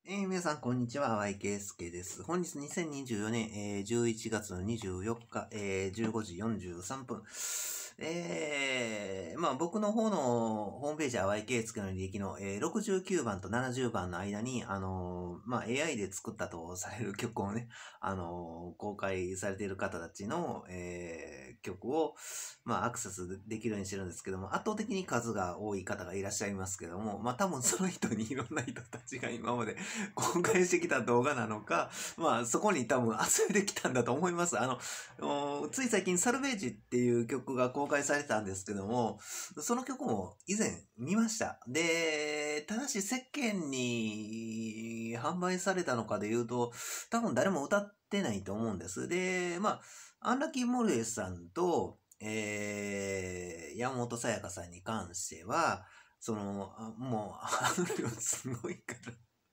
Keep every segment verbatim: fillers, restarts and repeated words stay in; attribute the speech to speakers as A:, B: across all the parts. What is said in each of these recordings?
A: えー、皆さん、こんにちは。淡井圭介です。本日にせんにじゅうよねん、えー、じゅういちがつのにじゅうよっか、えー、じゅうごじよんじゅうさんぷん。えー、まあ僕の方のホームページ、淡井圭介の履歴の、えー、ろくじゅうきゅうばんとななじゅうばんの間に、あのー、まあ エーアイ で作ったとされる曲をね、あのー、公開されている方たちの、えー、曲を、まあアクセスできるようにしてるんですけども、圧倒的に数が多い方がいらっしゃいますけども、まあ多分その人にいろんな人たちが今まで公開してきた動画なのか、まあそこに多分集めてきたんだと思います。あの、つい最近サルベージっていう曲が公開されたんですけども、その曲も以前見ました。で、ただし世間に販売されたのかで言うと、多分誰も歌ってないと思うんです。で、まあ、アンラッキーモルエスさんと、えー、山本さやかさんに関しては、その、あもう、あの量すごいから。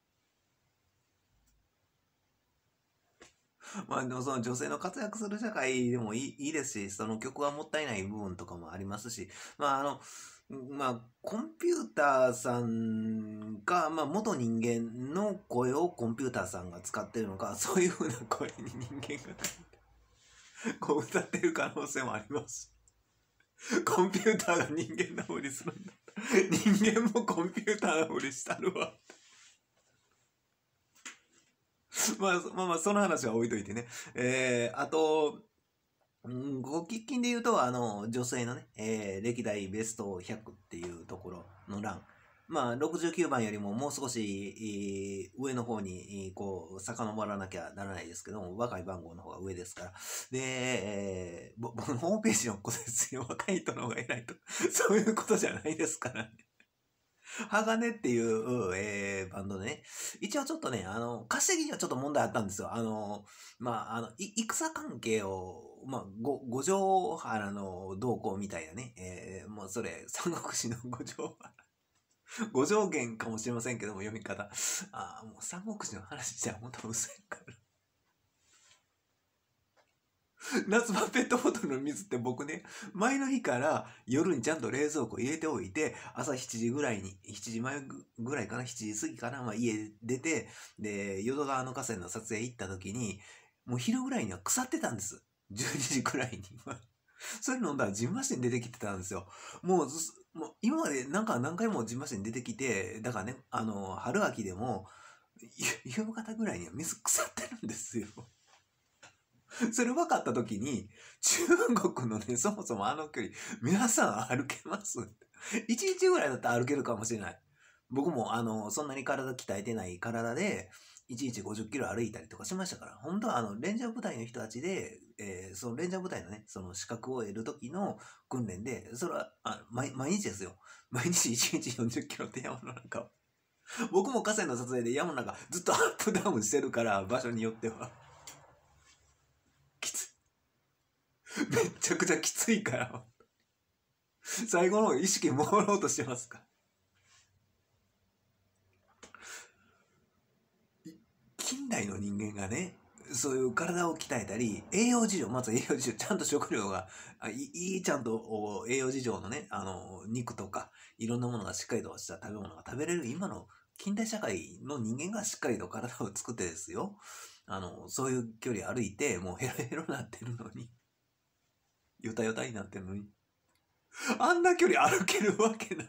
A: まあでもその女性の活躍する社会でもいいいいですし、その曲はもったいない部分とかもありますし、まああの、まあコンピューターさんが、まあ元人間の声をコンピューターさんが使ってるのか、そういう風な声に人間がこう歌ってる可能性もあります。コンピューターが人間のふりするんだ。人間もコンピューターのふりしたるわ。まあ、まあまあ、その話は置いといてね。えー、あと、うん、ご喫緊で言うと、あの、女性のね、えー、歴代ベストひゃくっていうところの欄。まあ、ろくじゅうきゅうばんよりももう少し、上の方に、こう、遡らなきゃならないですけども、若い番号の方が上ですから。で、えー、僕のホームページのことですよ。若い人の方が偉いと。そういうことじゃないですからね。鋼っていう、えー、バンドでね。一応ちょっとね、あの、稼ぎにはちょっと問題あったんですよ。あの、まあ、あの、い、戦関係を、まあ、ご、五条原の動向みたいなね。えー、もうそれ、三国志の五条原。五条元かもしれませんけども、読み方。ああ、もう三国志の話じゃ本当薄いから。夏場ペットボトルの水って僕ね、前の日から夜にちゃんと冷蔵庫入れておいて、朝しちじぐらいに、しちじまえぐらいかな、しちじ過ぎかな、まあ家出て、で、淀川の河川の撮影行った時に、もう昼ぐらいには腐ってたんです。じゅうにじぐらいに。それ飲んだらジンマシン出てきてたんですよ。もう、もう今までなんか何回もジンマシン出てきて、だからね、あの、春秋でも、夕方ぐらいには水腐ってるんですよ。それ分かった時に、中国のね、そもそもあの距離、皆さん歩けます？ いち 日ぐらいだったら歩けるかもしれない。僕も、あの、そんなに体鍛えてない体で、いちにちごじゅっキロ歩いたりとかしましたから、本当はあの、レンジャー部隊の人たちで、えー、そのレンジャー部隊のね、その資格を得る時の訓練で、それは、あ毎毎日ですよ。毎日いちにちよんじゅっキロって山の中を。僕も河川の撮影で山の中ずっとアップダウンしてるから、場所によっては。きつい。めっちゃくちゃきついから。最後の意識朦朧としてますか？近代の人間がね、そういう体を鍛えたり、栄養事情、まず栄養事情、ちゃんと食料が、あいい、ちゃんと栄養事情のね、あの、肉とか、いろんなものがしっかりとした食べ物が食べれる今の近代社会の人間がしっかりと体を作ってですよ、あの、そういう距離歩いて、もうヘロヘロになってるのに、ヨタヨタになってるのに、あんな距離歩けるわけない。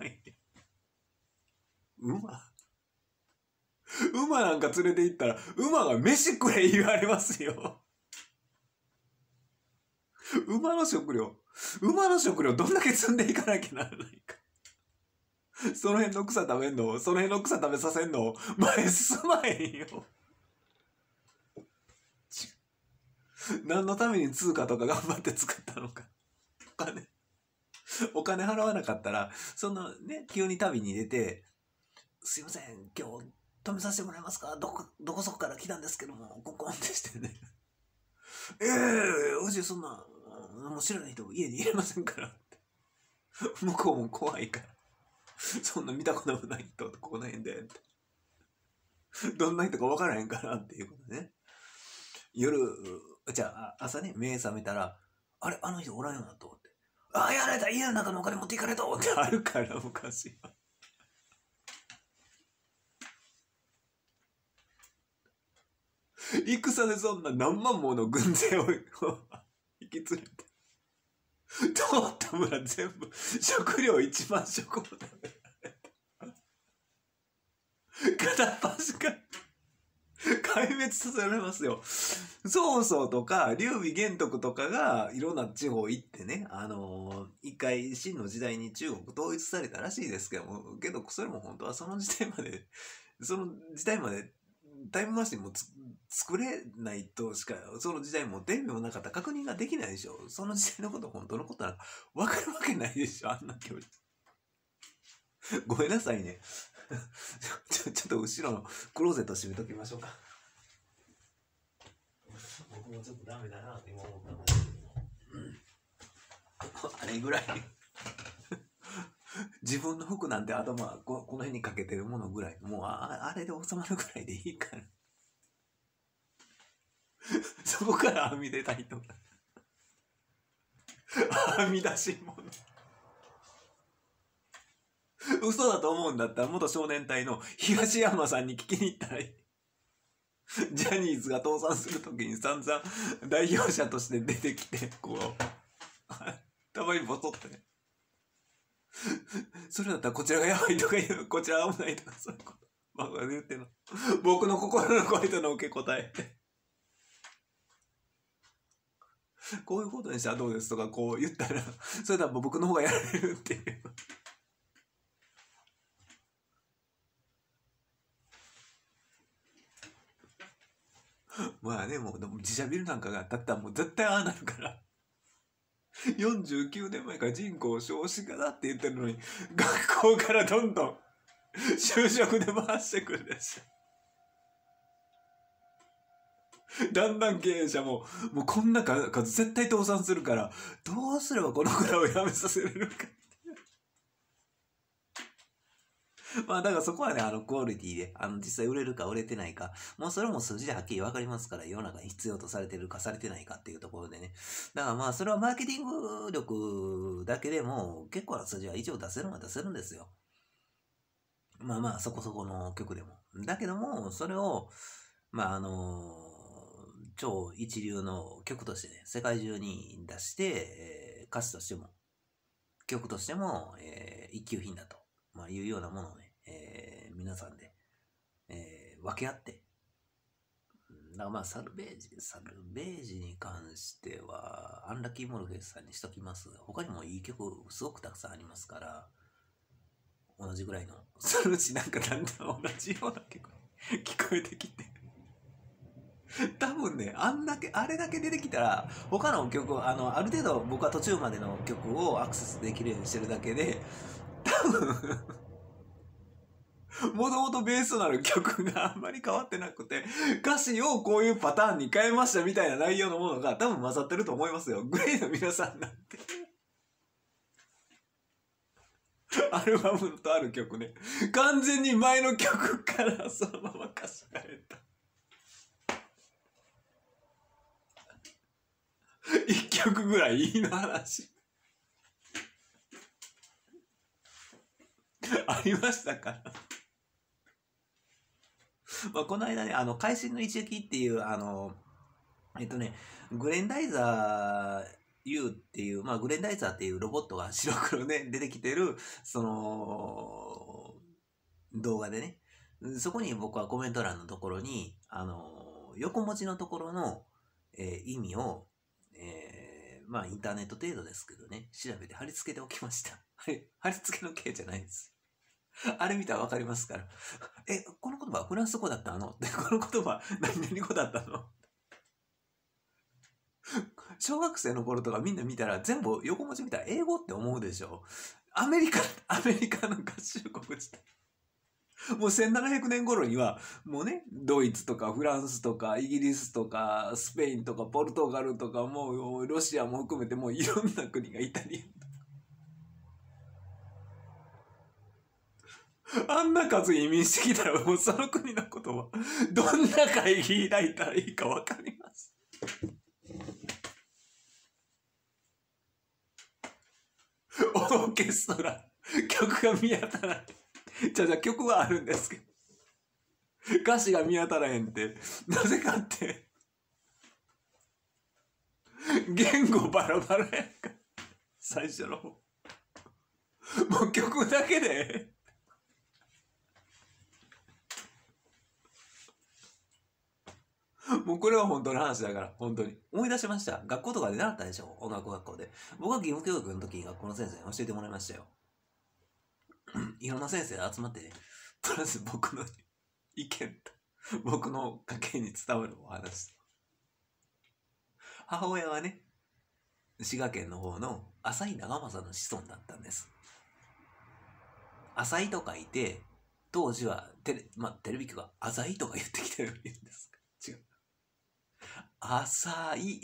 A: 馬馬なんか連れて行ったら、馬が飯食え言われますよ。馬の食料。馬の食料どんだけ積んでいかなきゃならないか。その辺の草食べんの、その辺の草食べさせんの、前進まへんよ。何のために通貨とか頑張って作ったのか。お金、お金払わなかったら、そんなね、急に旅に出て、すいません、今日止めさせてもらえますか？どこ、どこそこから来たんですけども、コンコンってしてね。ええー、うちそんな、もう知らない人家に入れませんからって。向こうも怖いから。そんな見たこともない人、ここの辺でって。どんな人か分からへんからっていうことね。夜、じゃあ朝ね、目覚めたら、あれ、あの人おらんよなと思って。ああ、やられた、家の中のお金持っていかれたってあるから、昔は。 戦でそんな何万もの軍勢を引き連れて、通った村全部食料いちまん食も食べられた。片っ端から壊滅させられますよ。曹操とか劉備玄徳とかがいろんな地方行ってね、あのー、一回秦の時代に中国統一されたらしいですけども、けどそれも本当はその時代まで、その時代までタイムマシンもつ作れないとしか、その時代もテレビもなかったら確認ができないでしょ。その時代のこと本当のことなんか分かるわけないでしょ、あんな距離。ごめんなさいね。ちょちょっと後ろのクローゼット閉めときましょうか。僕もちょっとダメだなって今思ったんですけど、あれぐらい自分の服なんてあとまあ こ, この辺にかけてるものぐらい、もう あ, あれで収まるぐらいでいいからそこから編み出たいとか編み出し物嘘だと思うんだったら元少年隊の東山さんに聞きに行ったらいい。ジャニーズが倒産するときに散々代表者として出てきて、こうたまにボソってね、それだったらこちらがやばいとか言う、こちら危ないとか、そういうことまあ言ってんの、僕の心の声との受け答えこういうことにしたらどうですとかこう言ったら、それだったら僕の方がやられるっていうまあね、もう自社ビルなんかが建ったらもう絶対ああなるからよんじゅうきゅうねんまえから人口少子化だって言ってるのに、学校からどんどん就職で回してくるでしょ。だんだん経営者ももうこんな数絶対倒産するから、どうすればこの蔵をやめさせられるかまあだからそこはね、あのクオリティで、あの実際売れるか売れてないか、もうそれも数字ではっきり分かりますから、世の中に必要とされてるかされてないかっていうところでね。だからまあそれはマーケティング力だけでも結構な数字は一応出せるのは出せるんですよ。まあまあそこそこの曲でも。だけども、それを、まああの、超一流の曲としてね、世界中に出して、えー歌詞としても、曲としても、えー一級品だと、まあ、いうようなものをね、えー皆さんで、えー分け合って、だからまあサルベージ、サルベージに関しては、アンラッキーモルフェスさんにしときます。他にもいい曲すごくたくさんありますから、同じぐらいの、そのうちなんかだんだん同じような曲聞こえてきて。多分ね、あんだけ、あれだけ出てきたら、他の曲、あの、ある程度僕は途中までの曲をアクセスできるようにしてるだけで、多分、もともとベースとなる曲があんまり変わってなくて、歌詞をこういうパターンに変えましたみたいな内容のものが多分混ざってると思いますよ。グレーの皆さんなんて。アルバムとある曲ね。完全に前の曲からそのまま歌詞変えた。一曲ぐらいいいの話。ありましたから。まあ、この間ね、あの、会心の一撃っていう、あの、えっとね、グレンダイザー U っていう、まあ、グレンダイザーっていうロボットが白黒で出てきてる、その、動画でね、そこに僕はコメント欄のところに、あの、横文字のところの、えー意味を、えーまあ、インターネット程度ですけどね、調べて貼り付けておきました。はい、貼り付けの系じゃないです。あれ見たらわかりますから。え、この言葉はフランス語だったのって、この言葉は何々語だったの小学生の頃とかみんな見たら全部横文字見たら英語って思うでしょ。アメリカ、アメリカの合衆国自体。もうせんななひゃくねん頃には、もうね、ドイツとかフランスとかイギリスとかスペインとかポルトガルとかもうロシアも含めてもういろんな国がイタリア。あんな数移民してきたらもうその国のことはどんな会議開いたらいいかわかります。オーケストラ、曲が見当たらない。じゃあじゃあ曲はあるんですけど、 歌詞が見当たらへんって、なぜかって、言語バラバラやんか。最初の方。もう曲だけで。もうこれは本当の話だから、本当に。思い出しました。学校とかで習ったでしょ、音楽学校で。僕は義務教育の時に学校の先生に教えてもらいましたよ。いろんな先生が集まってね、プラス僕の意見と、僕の家系に伝わるお話。母親はね、滋賀県の方の浅井長政の子孫だったんです。浅井と書いて、当時はテレ、まあ、テレビ局が浅井とか言ってきてるんです。違う。浅井。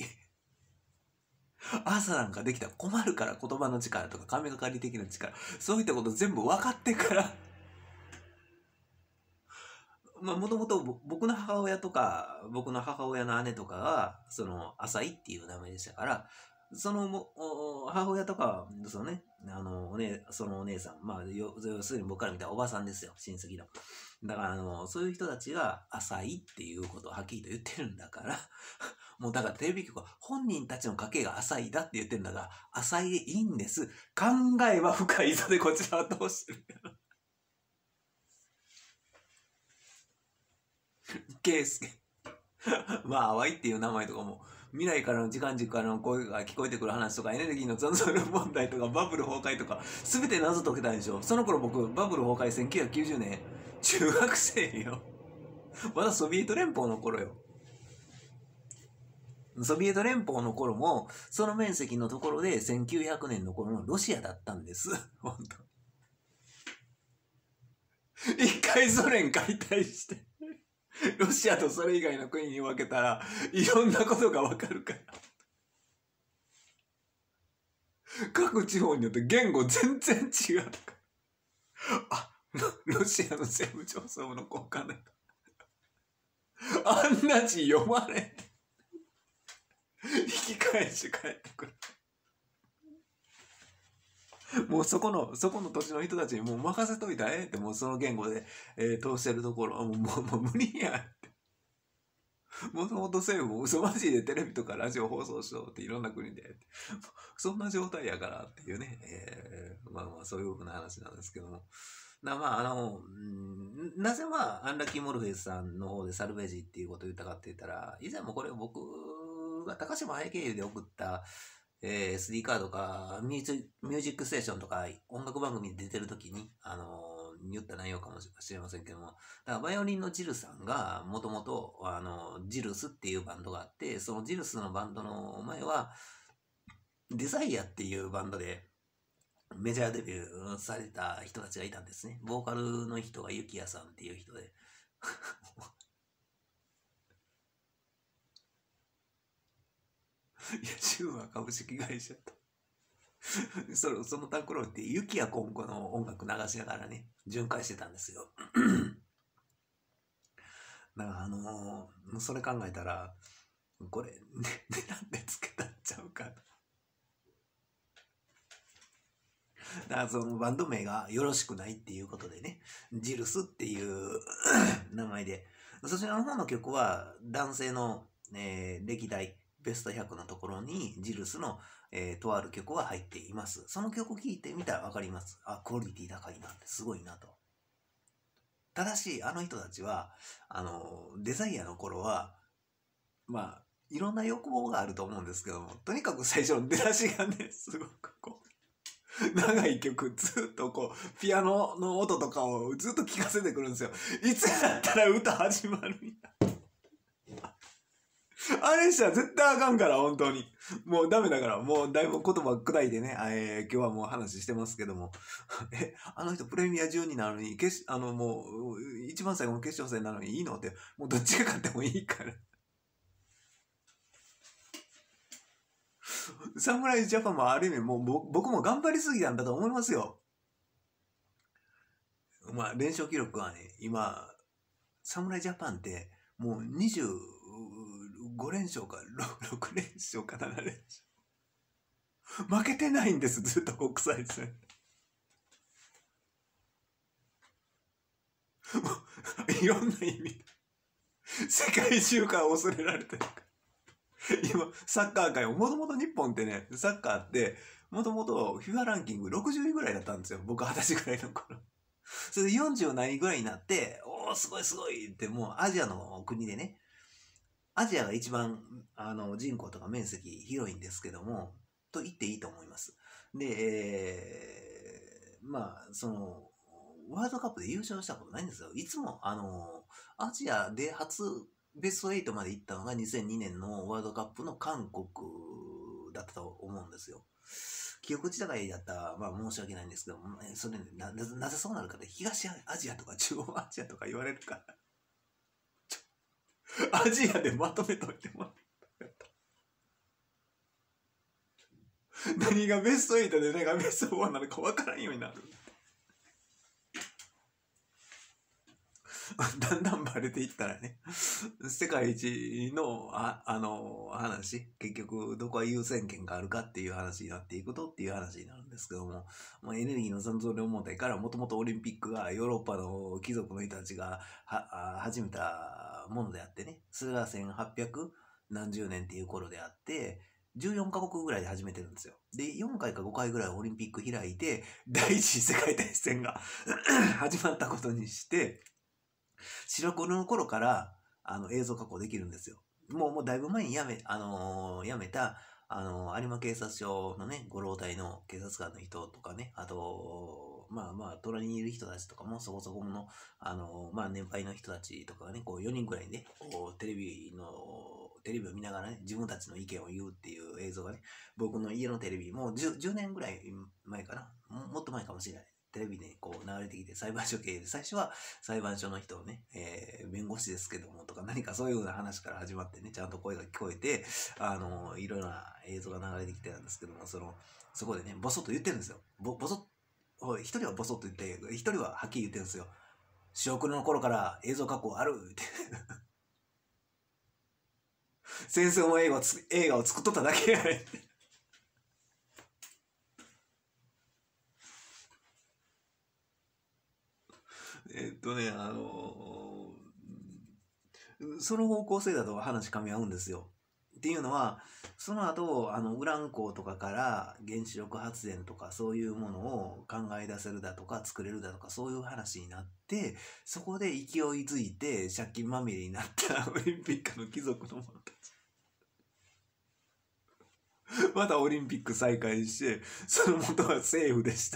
A: 朝なんかできたら困るから、言葉の力とか神がかり的な力、そういったこと全部分かってからまあもともと僕の母親とか僕の母親の姉とかがその浅井っていう名前でしたから、そのも母親とかそのね、あのおねそのお姉さん、まあ要するに僕から見たらおばさんですよ、親戚の。だからあのそういう人たちが浅いっていうことをはっきりと言ってるんだからもうだからテレビ局は本人たちの家系が浅いだって言ってるんだが、浅いでいいんです。考えは深いぞでこちらはどうしてる圭介まあ淡いっていう名前とかも未来からの時間軸からの声が聞こえてくる話とかエネルギーの残存問題とかバブル崩壊とか全て謎解けたでしょ。その頃僕バブル崩壊せんきゅうひゃくきゅうじゅうねん中学生よ。まだソビエト連邦の頃よ。ソビエト連邦の頃もその面積のところでせんきゅうひゃくねんの頃のロシアだったんです。本当。一回ソ連解体してロシアとそれ以外の国に分けたらいろんなことが分かるから。各地方によって言語全然違う。あ、ロシアの政務調査部の交換だとあんな字読まれて引き返して帰ってくる。もうそこのそこの土地の人たちにもう任せといたらええって、もうその言語で、えー、通してるところもうもうもう無理やって。もともと政府も嘘まじでテレビとかラジオ放送しようっていろんな国でそんな状態やからっていうね、えー、まあまあそういうふうな話なんですけども、なまああの、んなぜまあアンラッキーモルフェスさんの方でサルベージっていうことを言ったかって言ったら、以前もこれ僕が高島愛経由で送ったえー、エスディー カードかミュージミュージックステーションとか音楽番組に出てる時に、あのー、言った内容かもしれませんけども、だからバイオリンのジルさんがもともとあのジルスっていうバンドがあって、そのジルスのバンドの前はデザイアっていうバンドでメジャーデビューされた人たちがいたんですね。ボーカルの人がユキヤさんっていう人でいや、シューは株式会社とその、そのタンクローって雪や今後の音楽流しながらね、巡回してたんですよ。だからあのー、それ考えたら、これ、ね、値段でつけたんちゃうかと。だからそのバンド名がよろしくないっていうことでね、ジルスっていう名前で、そちらの方の曲は男性の、えー、歴代ベストひゃくのところにジルスの、えー、とある曲は入っています。その曲を聴いてみたらわかります。あ、クオリティ高いなってすごいなと。ただし、あの人たちは、あの、デザイアの頃は、まあ、いろんな欲望があると思うんですけども、とにかく最初の出だしがね、すごくこう、長い曲ずっとこうピアノの音とかをずっと聴かせてくるんですよ。いつだったら歌始まるんやあれしたら絶対あかんから、本当にもうダメだから。もうだいぶ言葉砕いてね、えー、今日はもう話してますけどもえあの人プレミアじゅうになのに決あのもう一番最後の決勝戦なのにいいのって、もうどっちが勝ってもいいから侍ジャパンもある意味もう僕も頑張りすぎなんだと思いますよ。まあ連勝記録はね、今侍ジャパンってもうにじゅうご連勝かろく連勝かなな連勝負けてないんです、ずっと国際戦。 いろんな意味で世界中から恐れられてる。今、サッカー界も、もともと日本ってね、サッカーって、もともと フィファ ランキングろくじゅういぐらいだったんですよ。僕はたちぐらいの頃。それでよんじゅう何位ぐらいになって、おー、すごいすごいって、もうアジアの国でね、アジアが一番、あの、人口とか面積広いんですけども、と言っていいと思います。で、えー、まあ、その、ワールドカップで優勝したことないんですよ。いつも、あの、アジアで初ベストはちまで行ったのがにせんにねんのワールドカップの韓国だったと思うんですよ。記憶違いだったら、まあ申し訳ないんですけど、それな、ななぜそうなるかって、東アジアとか中央アジアとか言われるから、アジアでまとめといてもらった。何がベストはちで何がベストよんなのか分からんようになる。だんだんバレていったらね、世界一の、あ、あの、話、結局、どこは優先権があるかっていう話になっていくとっていう話になるんですけども、まあ、エネルギーの残存量問題から、もともとオリンピックがヨーロッパの貴族の人たちがは始めたものであってね、それがせんはっぴゃく何十年っていう頃であって、じゅうよんカ国ぐらいで始めてるんですよ。で、よんかいかごかいぐらいオリンピック開いて、第一次世界大戦が始まったことにして、白黒の頃からあの映像加工できるんですよ。もう、もうだいぶ前にやめ、あのー、やめた、あのー、有馬警察署のね、ご老体の警察官の人とかね、あと、まあまあ、隣にいる人たちとかもそこそこの、あのー、まあ年配の人たちとかがね、こうよにんぐらいね、こうテレビの、テレビを見ながらね、自分たちの意見を言うっていう映像がね、僕の家のテレビ、もう 10, じゅうねんぐらい前かな、ももっと前かもしれない。テレビでこう流れてきて裁判所経由で、最初は裁判所の人をね、えー、弁護士ですけどもとか何かそういうような話から始まってね、ちゃんと声が聞こえて、あの、いろいろな映像が流れてきてたんですけども、その、そこでね、ボソッと言ってるんですよ。ぼ、ボソッ、一人はボソッと言って、一人ははっきり言ってるんですよ。白黒の頃から映像加工あるって。戦争の映画をつ、映画を作っとっただけやねって。えっとね、あのー、その方向性だと話噛み合うんですよ。っていうのは、その後、あの、ウラン鉱とかから原子力発電とかそういうものを考え出せるだとか作れるだとかそういう話になって、そこで勢いづいて借金まみれになったオリンピックの貴族の者たち。またオリンピック再開して、その元は政府でした。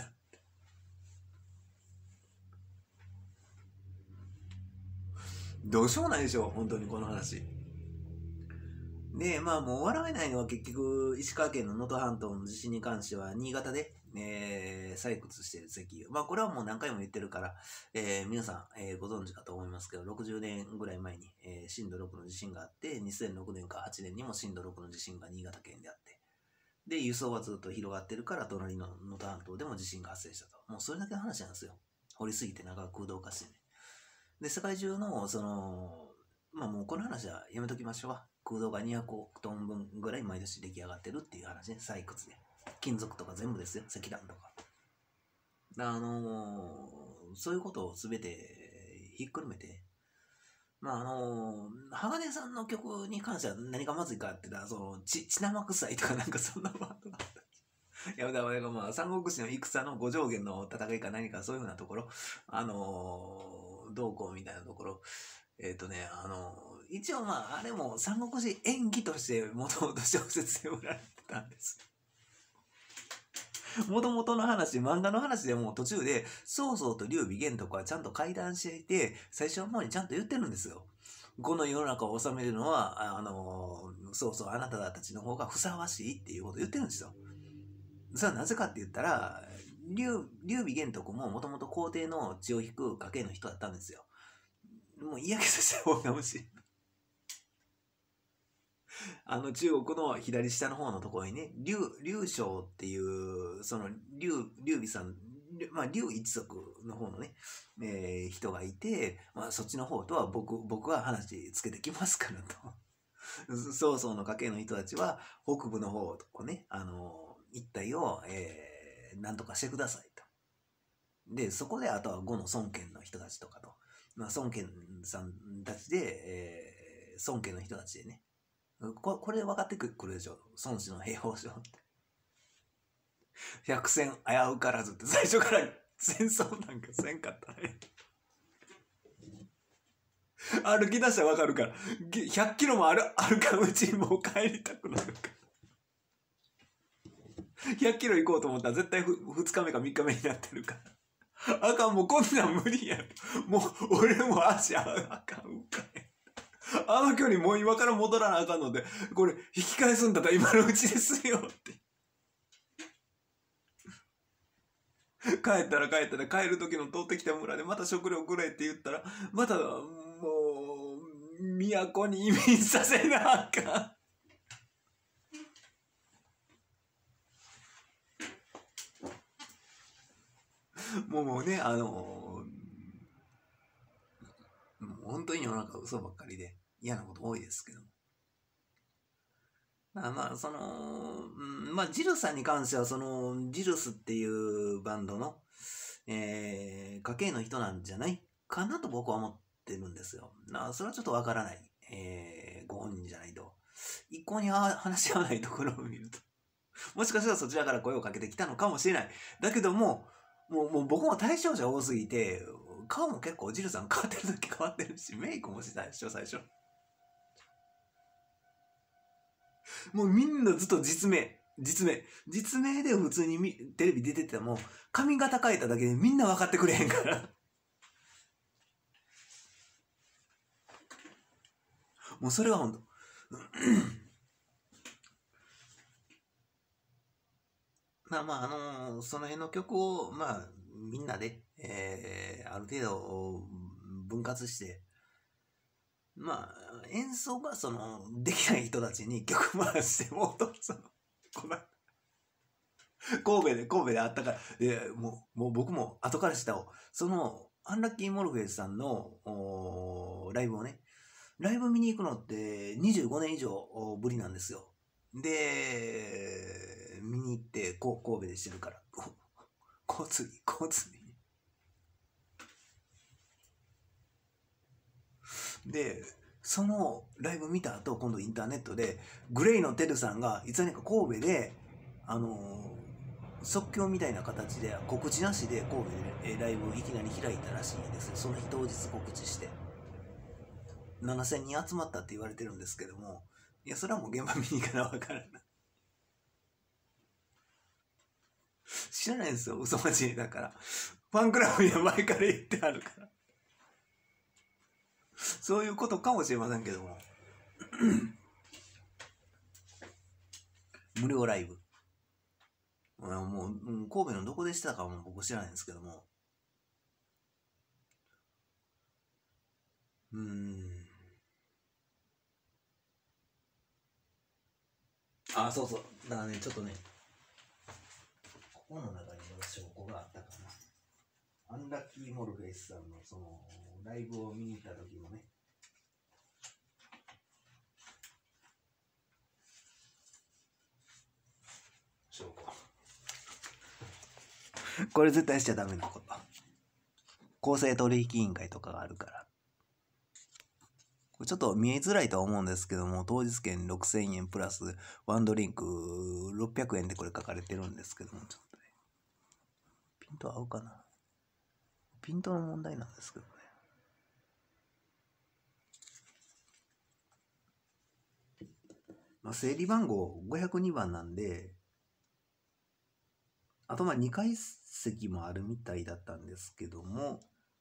A: どうしようもないでしょ、本当にこの話。で、まあもう笑えないのは結局、石川県の能登半島の地震に関しては、新潟で、えー、採掘している石油。まあこれはもう何回も言ってるから、えー、皆さん、えー、ご存知かと思いますけど、ろくじゅうねんぐらい前に、えー、震度ろくの地震があって、にせんろくねんかはちねんにも震度ろくの地震が新潟県であって、で、輸送はずっと広がってるから、隣の能登半島でも地震が発生したと。もうそれだけの話なんですよ。掘りすぎて長く空洞化してね。で、世界中の、その、まあもうこの話はやめときましょう。空洞がにひゃくおくトン分ぐらい毎年出来上がってるっていう話ね、採掘で。金属とか全部ですよ、石炭とか。あのー、そういうことをすべてひっくるめて、まああのー、鋼さんの曲に関しては何がまずいかって言ったら、その、ち、血生臭いとかなんかそんなワードがあった。いや、だから、まあ、三国志の戦の五条原の戦いか何かそういうようなところ、あのー、どうこうみたいなところ、えっ、ー、とね、あのー、一応まあ、あれも三国志演技として、もともと小説で売られてたんです。もともとの話、漫画の話でも途中で、曹操と劉備玄とかはちゃんと会談していて、最初の方にちゃんと言ってるんですよ。この世の中を治めるのは、あのー、そうそう、あなたたちの方がふさわしいっていうことを言ってるんですよ。それはなぜかって言ったら、劉備玄徳ももともと皇帝の血を引く家系の人だったんですよ。もう嫌気させた方が欲しい。あの中国の左下の方のところにね、劉、劉将っていう、その劉、劉備さん、まあ劉一族の方のね、えー、人がいて、まあそっちの方とは僕、僕は話つけてきますからと。曹操の家系の人たちは北部の方とね、あの、一帯を、えー、なんとかしてくださいと。で、そこであとは呉の孫権の人たちとかとまあ、孫権さんたちで、えー、孫家の人たちでね、ここれで分かってくるでしょ、孫子の兵法書って。百戦危うからずって最初から戦争なんかせんかったね。歩き出したら分かるから、ひゃっキロも歩かんうちにもう帰りたくなるから。ひゃっキロ行こうと思ったら絶対ふつかめかみっかめになってるから。あかん、もうこんなん無理や。もう俺も足あかんかい。あの距離もう今から戻らなあかんので、これ引き返すんだったら今のうちですよって。帰ったら帰ったら帰る時の通ってきた村でまた食料くれって言ったら、またもう都に移民させなあかん。もうもうね、あのー、もう本当に世の中嘘ばっかりで嫌なこと多いですけど。まあその、うん、まあジルさんに関してはそのジルスっていうバンドの、えー、家系の人なんじゃないかなと僕は思ってるんですよ。なそれはちょっとわからない、えー、ご本人じゃないと一向に話し合わないところを見るともしかしたらそちらから声をかけてきたのかもしれない。だけどももう、もう僕も対象者多すぎて顔も結構ジルさん変わってる時変わってるしメイクもしたでしょ最初。もうみんなずっと実名実名実名で普通にテレビ出てても髪型変えただけでみんな分かってくれへんからもうそれはほんとまあまああのー、その辺の曲をまあみんなで、えー、ある程度分割してまあ演奏がそのできない人たちに曲回してもうとそのこの神戸で神戸であったからでもうもう僕も後からしたをそのアンラッキーモルフェイスさんのライブをねライブ見に行くのってにじゅうごねん以上ぶりなんですよ。で見に行ってこう神戸でしてるから交通に交通にでそのライブ見た後今度インターネットでグレイのテルさんがいつの間にか神戸であのー、即興みたいな形で告知なしで神戸でライブをいきなり開いたらしいんですよ。その日当日告知してななせんにん集まったって言われてるんですけども、いやそれはもう現場見に行かな分からない知らないんですよ嘘間違いだからファンクラブには前から言ってあるからそういうことかもしれませんけども無料ライブもう神戸のどこでしたかも僕知らないんですけどもうーんあそうそうだからねちょっとねここの中に証拠があったかな。アンラッキーモルフェイスさんのそのライブを見に行った時もね証拠これ絶対しちゃダメなこと公正取引委員会とかがあるからこれちょっと見えづらいとは思うんですけども当日券ろくせんえんプラスワンドリンクろっぴゃくえんでこれ書かれてるんですけどもちょっとねピント合うかなピントの問題なんですけどねまあ、整理番号ごひゃくにばんなんであとまあにかい席もあるみたいだったんですけども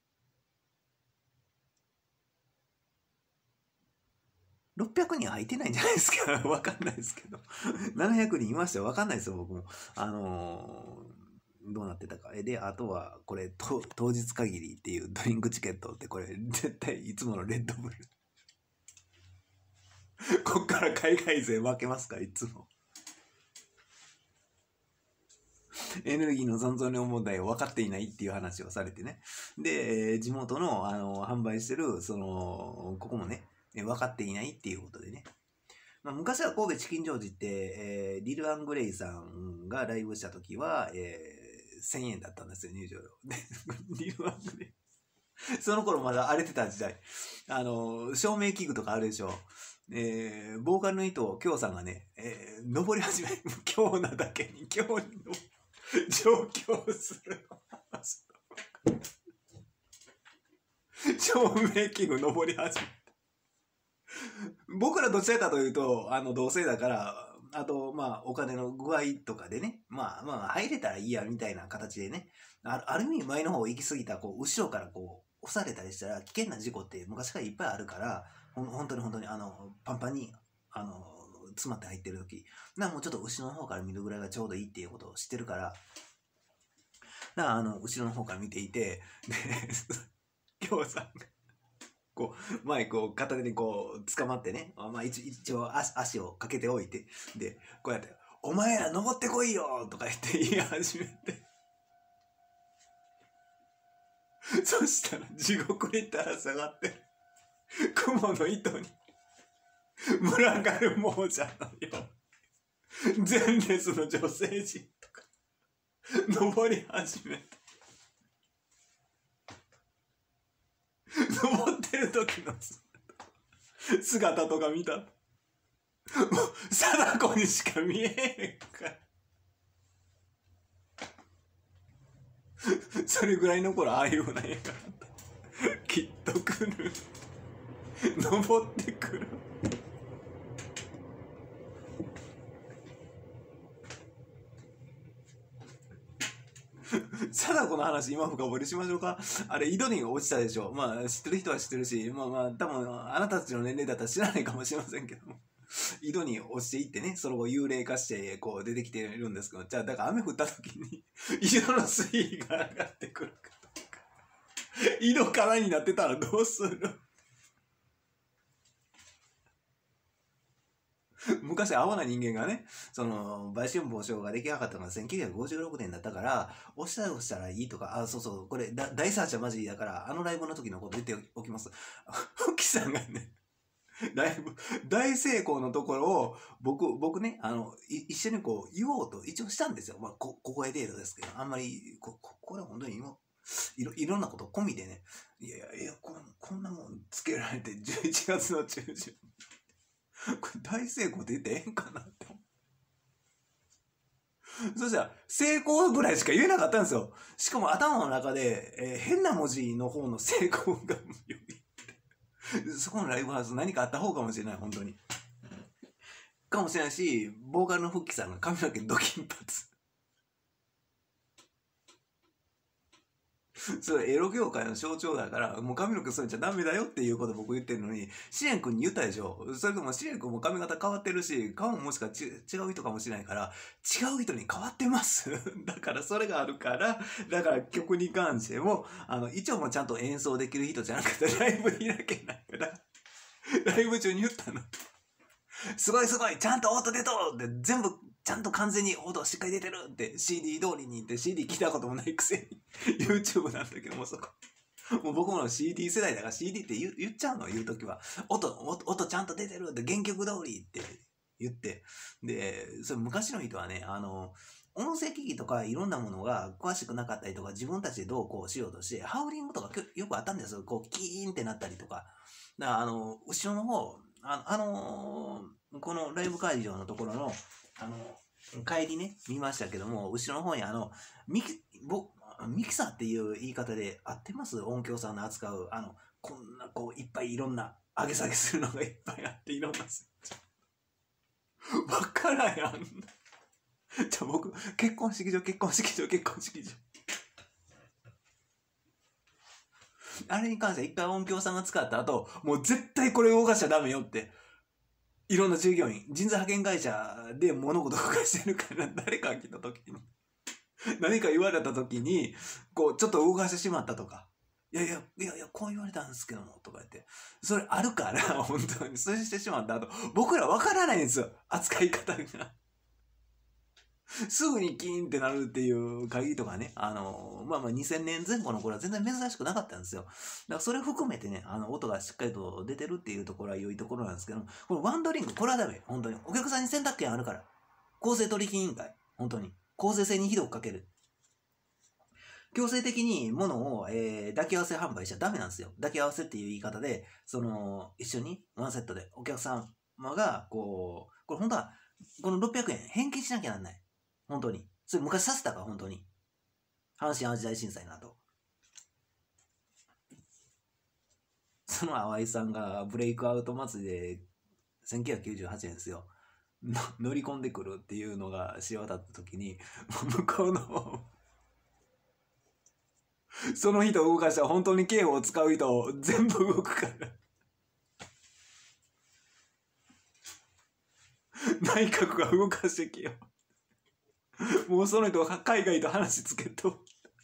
A: ろっぴゃくにん入ってないんじゃないですかわかんないですけどななひゃくにんいましたよわかんないですよ僕もあのー、どうなってたかであとはこれ当日限りっていうドリンクチケットってこれ絶対いつものレッドブルこっから海外勢負けますかいつもエネルギーの存在の問題を分かっていないっていう話をされてねで地元の、あの販売してるそのここもね分かっていないっていうことでね、まあ、昔は神戸チキンジョージって、えー、リル・アングレイさんがライブした時は、えー、せんえんだったんですよ入場料でリル・アングレイその頃まだ荒れてた時代。あの、照明器具とかあるでしょ。えー、ボーカルの糸を京さんがね、えー、登り始め、京なだけに、京にの上京する。照明器具登り始めた。僕らどちらかというと、あの、同性だから、あと、まあ、お金の具合とかでね、まあ、まあ、入れたらいいや、みたいな形でね、あるある意味前の方行き過ぎた、こう、後ろからこう、押されたりしたら、危険な事故って昔からいっぱいあるから、ほん本当に本当に、あの、パンパンに、あの、詰まって入ってる時、な、もうちょっと後ろの方から見るぐらいがちょうどいいっていうことを知ってるから、だから、あの、後ろの方から見ていて、で、今日さんが、こう、マイクを片手にこう、捕まってね、まあ一一応足足をかけておいて、で、こうやって、お前ら登ってこいよとか言って言い始めて。そしたら地獄に垂ら下がってる雲の糸に群がる亡者のよう前列の女性陣とか登り始めて、登ってる時の姿とか見たらもう貞子にしか見えへんから。それぐらいの頃ああいうなんやからきっと来る登ってくる。貞子の話今深掘りしましょうか。あれ井戸に落ちたでしょ。まあ知ってる人は知ってるし、まあまあ多分あなたたちの年齢だったら知らないかもしれませんけども、井戸に落ちていってね、その後幽霊化してこう出てきているんですけど、じゃあだから雨降った時に井戸の水位が上がってくるかとか、井戸空になってたらどうする。昔合わない人間がね、その売春防止法ができなかったのがせんきゅうひゃくごじゅうろくねんだったから、押したら押したらいいとか、あ、そうそう、これだ大サーチはマジだから、あのライブの時のこと言っておきます。フキさんがね、ライブ、大成功のところを、僕、僕ね、あの、い一緒にこう、言おうと一応したんですよ。まあ、こ、ここへ程度ですけど、あんまり、こ、ここれは本当に今、いろ、いろんなこと込みでね、いやいや、いやこん、こんなもんつけられて、じゅういちがつの中旬、これ大成功って言ってええんかなって思う。そしたら、成功ぐらいしか言えなかったんですよ。しかも頭の中で、えー変な文字の方の成功がよぎって、そこのライブハウス何かあった方かもしれない、本当に。かもしれないし、ボーカルのフッキーさんが髪の毛ド金髪。それエロ業界の象徴だから、もう髪の毛そういっちゃダメだよっていうこと僕言ってるのに、シレン君に言ったでしょ。それともシレン君も髪型変わってるし、顔ももしかち違う人かもしれないから、違う人に変わってます。だからそれがあるから、だから曲に関しても、あの、一応もちゃんと演奏できる人じゃなくて、ライブ開けないから、ライブ中に言ったの。すごいすごいちゃんと音出とるって全部ちゃんと完全に音しっかり出てるって シーディー 通りに行って シーディー 聞いたこともないくせにYouTube なんだけどもそこもう僕もの シーディー 世代だから シーディー って言う言っちゃうの言うときは音音音ちゃんと出てるって原曲通りって言ってでそれ昔の人はねあの音声機器とかいろんなものが詳しくなかったりとか自分たちでどうこうしようとしてハウリングとかよくあったんですよこうキーンってなったりとかだからあの後ろの方ああのー、このライブ会場のところの、あのー、帰りね、見ましたけども、後ろの方にあの、ミキ、ぼミキサーっていう言い方で合ってます音響さんの扱う、あの、こんなこう、いっぱいいろんな、上げ下げするのがいっぱいあって、いろんな、わからんやん。じゃあ僕、結婚式場、結婚式場、結婚式場。あれに関しては一回音響さんが使った後、もう絶対これ動かしちゃダメよって。いろんな従業員、人材派遣会社で物事を動かしてるから、誰かが来た時に、何か言われた時に、こう、ちょっと動かしてしまったとか、いやいや、いやいや、こう言われたんですけども、とか言って、それあるから、本当に、それしてしまった後、僕らわからないんですよ、扱い方が。すぐにキーンってなるっていう会議とかね、あの、まあまあにせんねんぜん後の頃は全然珍しくなかったんですよ。だからそれ含めてね、あの、音がしっかりと出てるっていうところは良いところなんですけども、このワンドリンク、これはダメ。本当に。お客さんに選択権あるから。公正取引委員会。本当に。公正性にひどくかける。 強制的に物を、えー抱き合わせ販売しちゃダメなんですよ。抱き合わせっていう言い方で、その、一緒にワンセットでお客様が、こう、これ本当は、このろっぴゃくえん返金しなきゃなんない。本当に。それ昔させたから、本当に。阪神・淡路大震災の後。その淡井さんがブレイクアウト祭りでせんきゅうひゃくきゅうじゅうはちねんですよ。の乗り込んでくるっていうのが知れ渡った時に、向こうのその人を動かしたら本当に刑を使う人全部動くから内閣が動かしてきよ。もうその人は海外と話つけと。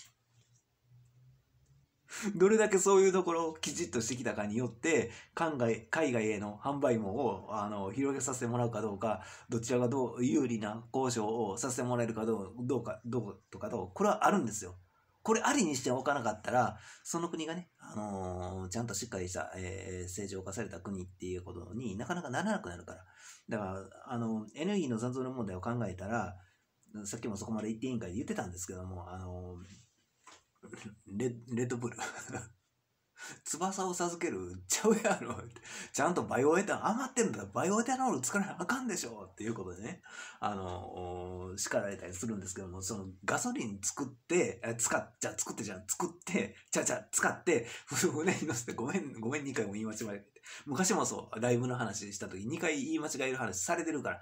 A: どれだけそういうところをきちっとしてきたかによって海外、海外への販売網をあの広げさせてもらうかどうか、どちらがどう有利な交渉をさせてもらえるかどうどうかどうとかと、これはあるんですよ。これありにしておかなかったら、その国がね、あのーちゃんとしっかりした、えー正常化された国っていうことになかなかならなくなるから。だから、あの、エネルギーの残存の問題を考えたら、さっきもそこまで言って委員会で言ってたんですけども、あのレレッドブル翼を授けるちゃうやろって、ちゃんとバイオエタノール余ってるんだ、バイオエタノール作らなあかんでしょっていうことでね、あの叱られたりするんですけども、そのガソリン作ってえ使っじゃあ作ってじゃあ作ってじゃあじゃあ使って船に乗せて、ごめんごめんにかいも言い間違えて、昔もそうライブの話した時にかい言い間違える話されてるから、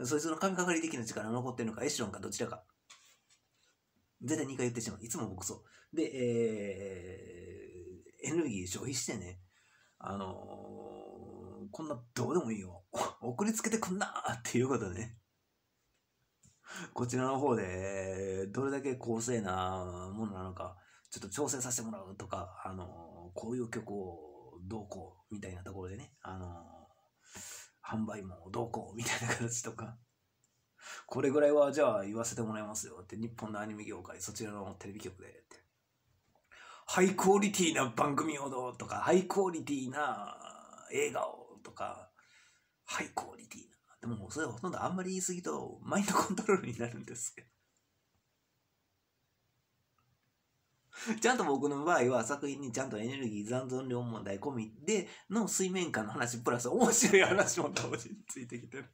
A: そいつの神がかり的な力が残ってるのかエシロンかどちらか絶対にかい言ってしまう。いつも僕そう。で、えー、エネルギー消費してね、あのー、こんなどうでもいいよ。送りつけてくんなーっていうことでね。こちらの方で、どれだけ公正なものなのか、ちょっと調整させてもらうとか、あのー、こういう曲をどうこうみたいなところでね、あのー、販売もどうこうみたいな形とか、これぐらいはじゃあ言わせてもらいますよって、日本のアニメ業界、そちらのテレビ局でって。ハイクオリティな番組をどうとか、ハイクオリティな映画をとか、ハイクオリティな。でもそれはほとんどあんまり言い過ぎとマインドコントロールになるんですけど。ちゃんと僕の場合は作品にちゃんとエネルギー残存量問題込みでの水面下の話プラス面白い話も同時についてきてる。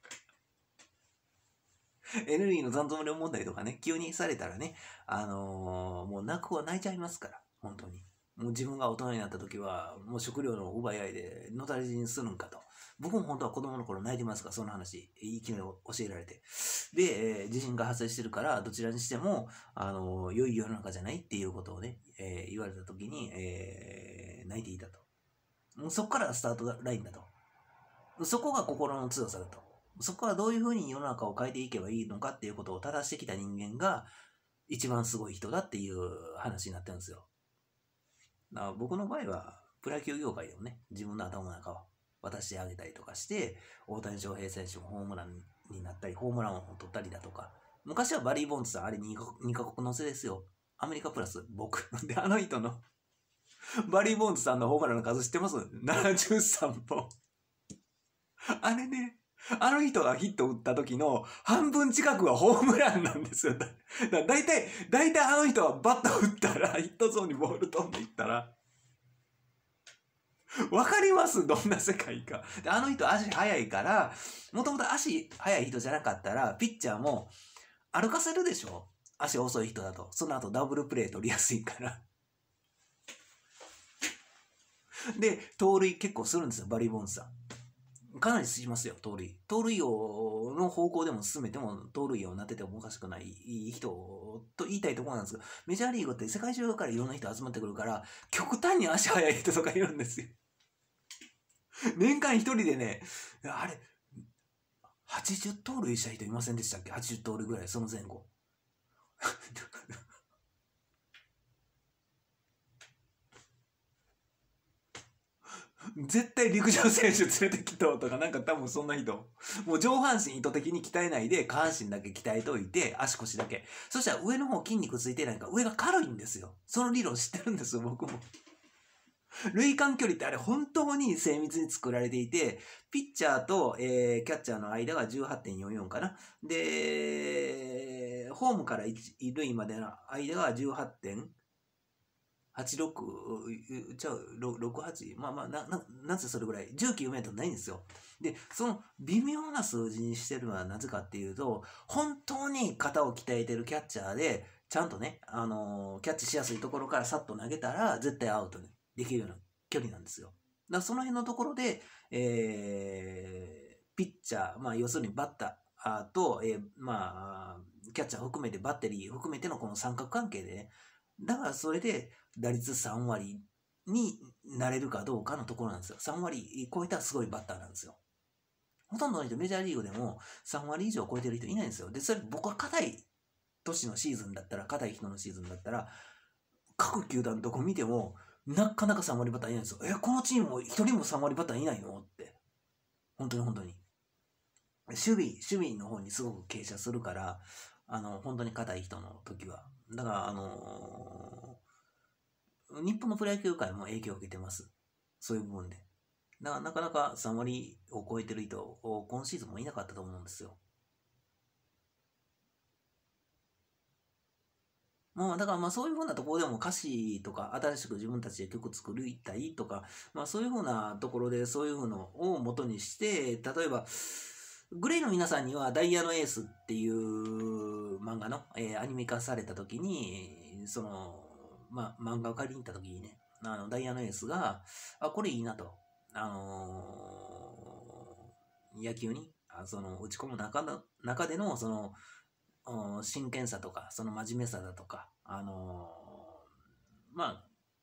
A: エネルギーの残存量問題とかね、急にされたらね、あのー、もう泣くは泣いちゃいますから、本当に。もう自分が大人になった時は、もう食料の奪い合いでのたれ死にするんかと。僕も本当は子供の頃泣いてますから、その話、いきなり教えられて。で、えー地震が発生してるから、どちらにしても、あのー良い世の中じゃないっていうことをね、えー言われた時に、えー泣いていたと。もうそこからスタートラインだと。そこが心の強さだと。そこはどういうふうに世の中を変えていけばいいのかっていうことを正してきた人間が一番すごい人だっていう話になってるんですよ。だから僕の場合はプロ野球業界でもね、自分の頭の中を渡してあげたりとかして、大谷翔平選手もホームランになったり、ホームランを取ったりだとか、昔はバリー・ボンズさん、あれ 2, 2カ国のせですよ。アメリカプラス僕。で、あの人のバリー・ボンズさんのホームランの数知ってます ?ななじゅうさん 本。あれね、あの人がヒット打った時の半分近くはホームランなんですよ。だ、だ、だいたい、だいたいあの人はバット打ったら、ヒットゾーンにボール飛んでいったら、わかりますどんな世界か。で、あの人足速いから、もともと足速い人じゃなかったら、ピッチャーも歩かせるでしょ足遅い人だと。その後ダブルプレー取りやすいから。で、盗塁結構するんですよ、バリー・ボンズさん。かなりしますよ、盗塁。盗塁王の方向でも進めても、盗塁王になっててもおかしくない人と言いたいところなんですけど、メジャーリーグって世界中からいろんな人集まってくるから、極端に足速い人とかいるんですよ。年間一人でね、あれ、はちじゅう盗塁した人いませんでしたっけ ?はちじゅう 盗塁ぐらい、その前後。絶対陸上選手連れてきととか、なんか多分そんな人。もう上半身意図的に鍛えないで、下半身だけ鍛えておいて、足腰だけ。そしたら上の方筋肉ついてないから、上が軽いんですよ。その理論知ってるんですよ、僕も。塁間距離ってあれ本当に精密に作られていて、ピッチャーと、えー、キャッチャーの間が じゅうはちてんよんよん かな。で、ホームから一塁までの間が じゅうはちてんはちじゅうろく、ちゃう、ろくじゅうはち、まあまあ、な、な、なぜそれぐらい、じゅうきゅうメートルないんですよ。で、その微妙な数字にしてるのはなぜかっていうと、本当に肩を鍛えてるキャッチャーで、ちゃんとね、あのーキャッチしやすいところからさっと投げたら、絶対アウトにできるような距離なんですよ。だからその辺のところで、えー、ピッチャー、まあ要するにバッターと、えー、まあ、キャッチャー含めてバッテリー含めてのこの三角関係でね、だからそれで打率さん割になれるかどうかのところなんですよ。さん割超えたらすごいバッターなんですよ。ほとんどの人、メジャーリーグでもさん割以上超えてる人いないんですよ。で、それ僕は硬い年のシーズンだったら、硬い人のシーズンだったら、各球団どこ見ても、なかなかさん割バッターいないんですよ。え、このチームも一人もさん割バッターいないのって。本当に本当に。守備、守備の方にすごく傾斜するから、あの、本当に硬い人の時は。だから、あのー日本のプロ野球界も影響を受けてます。そういう部分で。だからなかなかさん割を超えてる人を今シーズンもいなかったと思うんですよ。まあだからまあそういうふうなところでも歌詞とか新しく自分たちで曲作りたいとか、まあそういうふうなところでそういうのを元にして、例えば、グレイの皆さんにはダイヤのエースっていう漫画の、えーアニメ化された時に、その、まあ漫画を借りに行った時にね、あのダイヤのエースが、あ、これいいなと。あのー野球に、あその打ち込む中の中での、その、うん真剣さとか、その真面目さだとか、あのーまあ、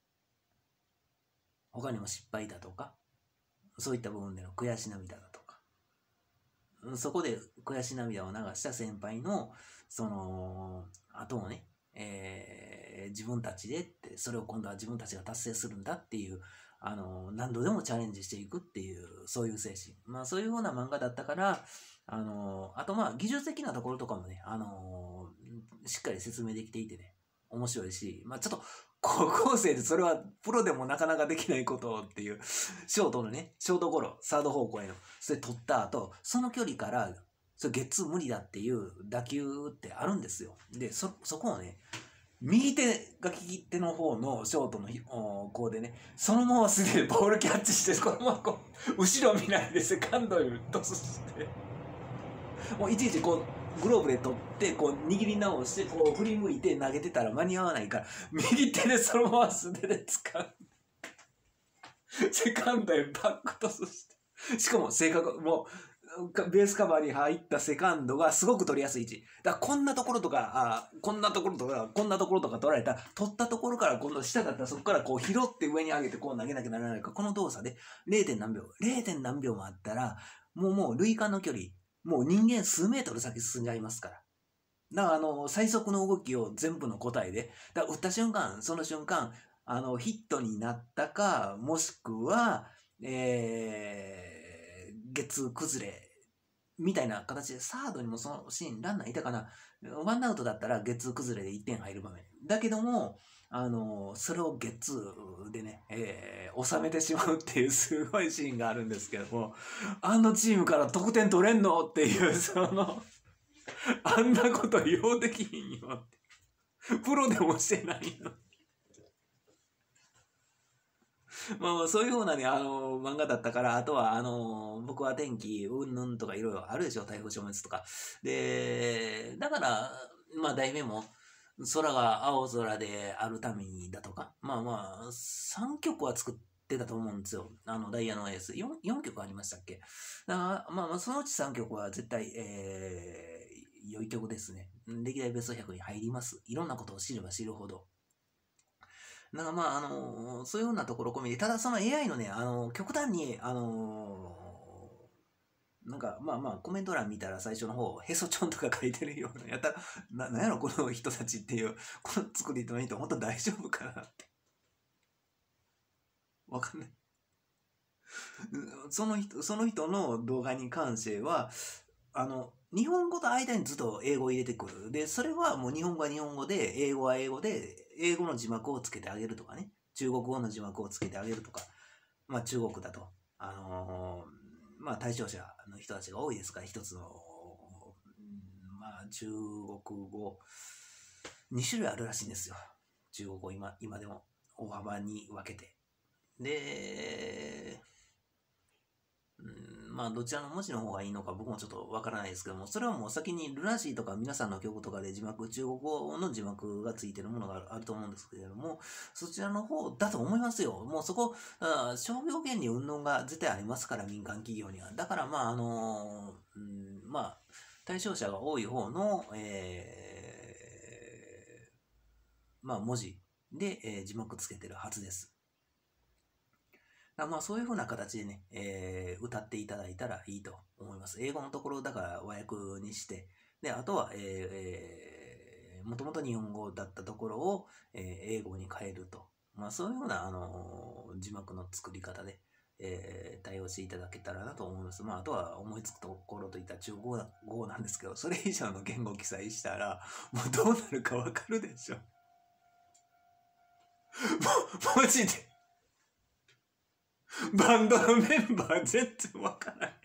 A: 他にも失敗だとか、そういった部分での悔し涙だとか、うんそこで悔し涙を流した先輩の、その、後をね、えー自分たちでって、それを今度は自分たちが達成するんだっていう、あのー何度でもチャレンジしていくっていう、そういう精神。まあ、そういうような漫画だったから、あのーあとまあ、技術的なところとかもね、あのーしっかり説明できていてね、面白いし、まあ、ちょっと、高校生でそれはプロでもなかなかできないことっていう、ショートのね、ショートゴロ、サード方向への、それ取った後、その距離から、それゲッツー無理だっていう打球ってあるんですよ。で、そ、そこをね、右手が利き手の方のショートのひおこうでね、そのまま素手でボールキャッチして、このままこう、後ろ見ないでセカンドにトスして、もういちいちこう、グローブで取って、こう握り直して、こう振り向いて投げてたら間に合わないから、右手でそのまま素手で使う。セカンドへバックトスして。しかも正確、もう、かベースカバーに入ったセカンドがすごく取りやすい位置。だからこんなところとか、あこんなところとか、こんなところとか取られたら、取ったところから今度下だったらそこからこう拾って上に上げてこう投げなきゃならないから、この動作で れい. 何秒、れい. 何秒もあったら、もうもう塁間の距離、もう人間数メートル先進んじゃいますから。だからあの、最速の動きを全部の答えで、だから打った瞬間、その瞬間、あの、ヒットになったか、もしくは、えー、ゲッツー崩れ、みたいな形で、サードにもそのシーン、ランナーいたかな。ワンアウトだったらゲッツー崩れでいってん入る場面。だけども、あの、それをゲッツーでね、えー、収めてしまうっていうすごいシーンがあるんですけども、あのチームから得点取れんのっていう、その、あんなことようできひんよって。プロでもしてないの。まあまあ、そういうふうなね、あの、漫画だったから、あとは、あの、僕は天気、うんぬんとかいろいろあるでしょ、台風消滅とか。で、だから、まあ、題名も、空が青空であるためにだとか、まあまあ、さんきょくは作ってたと思うんですよ。あの、ダイヤのエース。よん, よんきょくありましたっけ。だから、まあまあ、そのうちさんきょくは絶対、えー、良い曲ですね。歴代ベストひゃくに入ります。いろんなことを知れば知るほど。だからまあ、あのーそういうようなところ込みで、ただその エーアイ のね、あのー極端に、あのーなんか、まあまあ、コメント欄見たら最初の方、へそちょんとか書いてるような、やったら、な、なんやろ、この人たちっていう、この作りの人、本当大丈夫かなって。わかんない。その人、その人の動画に関しては、あの、日本語と間にずっと英語を入れてくる。で、それはもう日本語は日本語で、英語は英語で、英語の字幕をつけてあげるとかね。中国語の字幕をつけてあげるとか。まあ中国だと、あのーまあ対象者の人たちが多いですから、一つの、まあ中国語、に種類あるらしいんですよ。中国語今、今でも。 大幅に分けて。で、うん、まあ、どちらの文字の方がいいのか僕もちょっとわからないですけども、それはもう先にルナシーとか皆さんの曲とかで字幕、中国語の字幕がついてるものがあると思うんですけれども、そちらの方だと思いますよ。もうそこ、あ商業権利云々が絶対ありますから、民間企業には。だから、まあ、あの、うん、まあ、対象者が多い方の、えー、まあ、文字で、えー字幕つけてるはずです。だまあそういう風な形でね、えー歌っていただいたらいいと思います。英語のところだから和訳にして、で、あとは、えーえーもともと日本語だったところを、えー英語に変えると。まあそういうような、あのー字幕の作り方で、えー対応していただけたらなと思います。まああとは思いつくところといったら中国語なんですけど、それ以上の言語記載したら、もうどうなるかわかるでしょ。もう、マジで。バンドのメンバー全然わからない。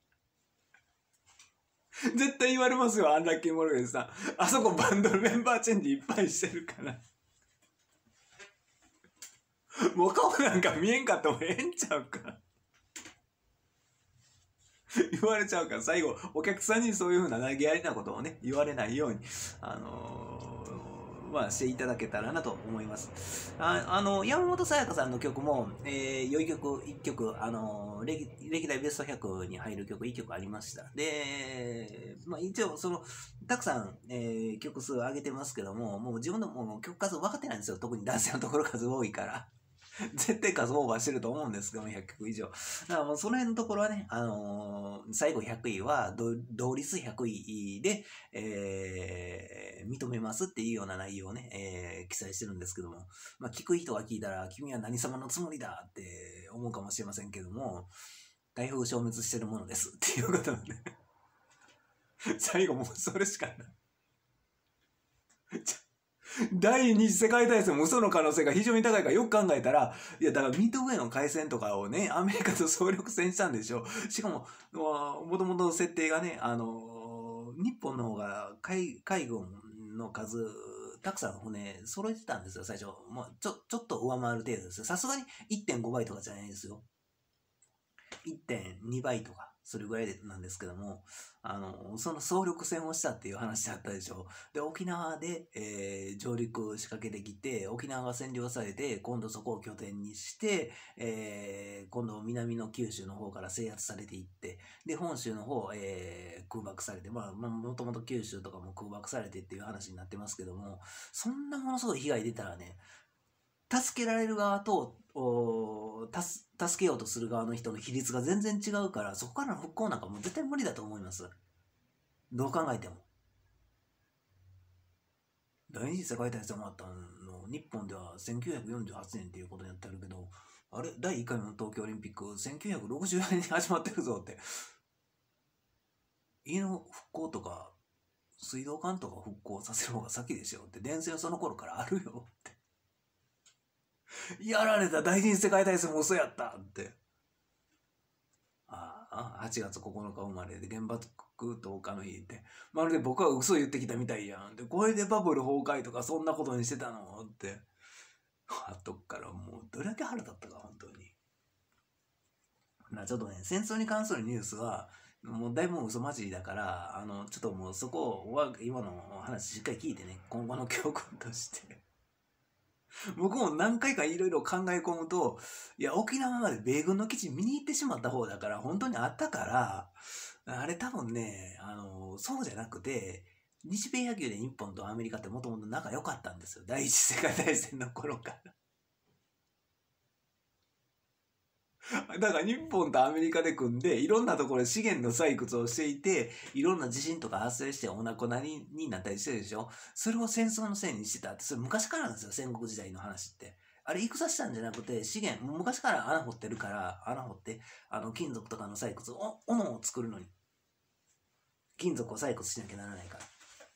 A: 絶対言われますよ、アンラッキーモルゲンさん。あそこバンドのメンバーチェンジいっぱいしてるから。もう顔なんか見えんかったもええんちゃうか。言われちゃうから、最後、お客さんにそういうふうな投げやりなことをね、言われないように、あのーまあ、していただけたらなと思います。あ、あの、山本さやかさんの曲も、えー、良い曲いっきょく、あの、歴、歴代ベストひゃくに入る曲いっきょくありました。で、まあ一応、その、たくさん、えー、曲数上げてますけども、もう自分のもう曲数分かってないんですよ。特に男性のところ数多いから。絶対数オーバーしてると思うんですけども、ひゃっきょく以上。だからもうその辺のところはね、あのー最後ひゃくいは同率ひゃくいで、えー認めますっていうような内容をね、えー記載してるんですけども、まあ聞く人が聞いたら、君は何様のつもりだって思うかもしれませんけども、台風消滅してるものですっていうことなんで、最後もうそれしかない。第二次世界大戦も嘘の可能性が非常に高いからよく考えたら、いやだからミッドウェーの海戦とかをね、アメリカと総力戦したんでしょ。しかも、もともとの設定がね、あの、日本の方が海海軍の数、たくさん船揃えてたんですよ、最初。まあ、ちょ、ちょっと上回る程度ですよ。さすがにいってんごばいとかじゃないですよ。いってんにばいとか。それぐらいなんですけども、あの、その総力戦をしたっていう話だったでしょ。で、沖縄で、えー上陸仕掛けてきて、沖縄が占領されて、今度そこを拠点にして、えー今度南の九州の方から制圧されていって、で、本州の方、えー空爆されて、まあ、まあ、もともと九州とかも空爆されてっていう話になってますけども、そんなものすごい被害出たらね、助けられる側と、おたす助けようとする側の人の比率が全然違うから、そこからの復興なんかもう絶対無理だと思います。どう考えても。第二次世界大戦終わったの、日本ではせんきゅうひゃくよんじゅうはちねんっていうことになってるけど、あれだいいっかいめの東京オリンピック、せんきゅうひゃくろくじゅうよねんに始まってるぞって。家の復興とか、水道管とか復興させる方が先でしょって、伝説その頃からあるよって。やられた第二次世界大戦も嘘やったって。ああ、はちがつここのか生まれで原爆とおかの日って、まるで僕は嘘言ってきたみたいやん。で、これでバブル崩壊とかそんなことにしてたのって。後からもうどれだけ腹立ったか、本当に。な、ちょっとね、戦争に関するニュースは、もうだいぶ嘘混じりだから、あの、ちょっともうそこは今の話しっかり聞いてね、今後の教訓として。僕も何回かいろいろ考え込むと、いや、沖縄まで米軍の基地見に行ってしまった方だから、本当にあったから、あれ多分ね、あの、そうじゃなくて、日米野球で日本とアメリカってもともと仲良かったんですよ。第一次世界大戦の頃から。だから日本とアメリカで組んで、いろんなところで資源の採掘をしていて、いろんな地震とか発生してお亡くなりになったりしてるでしょ。それを戦争のせいにしてたって、それ昔からなんですよ、戦国時代の話って。あれ戦したんじゃなくて、資源、もう昔から穴掘ってるから、穴掘って、あの、金属とかの採掘、お、斧を作るのに、金属を採掘しなきゃならないから。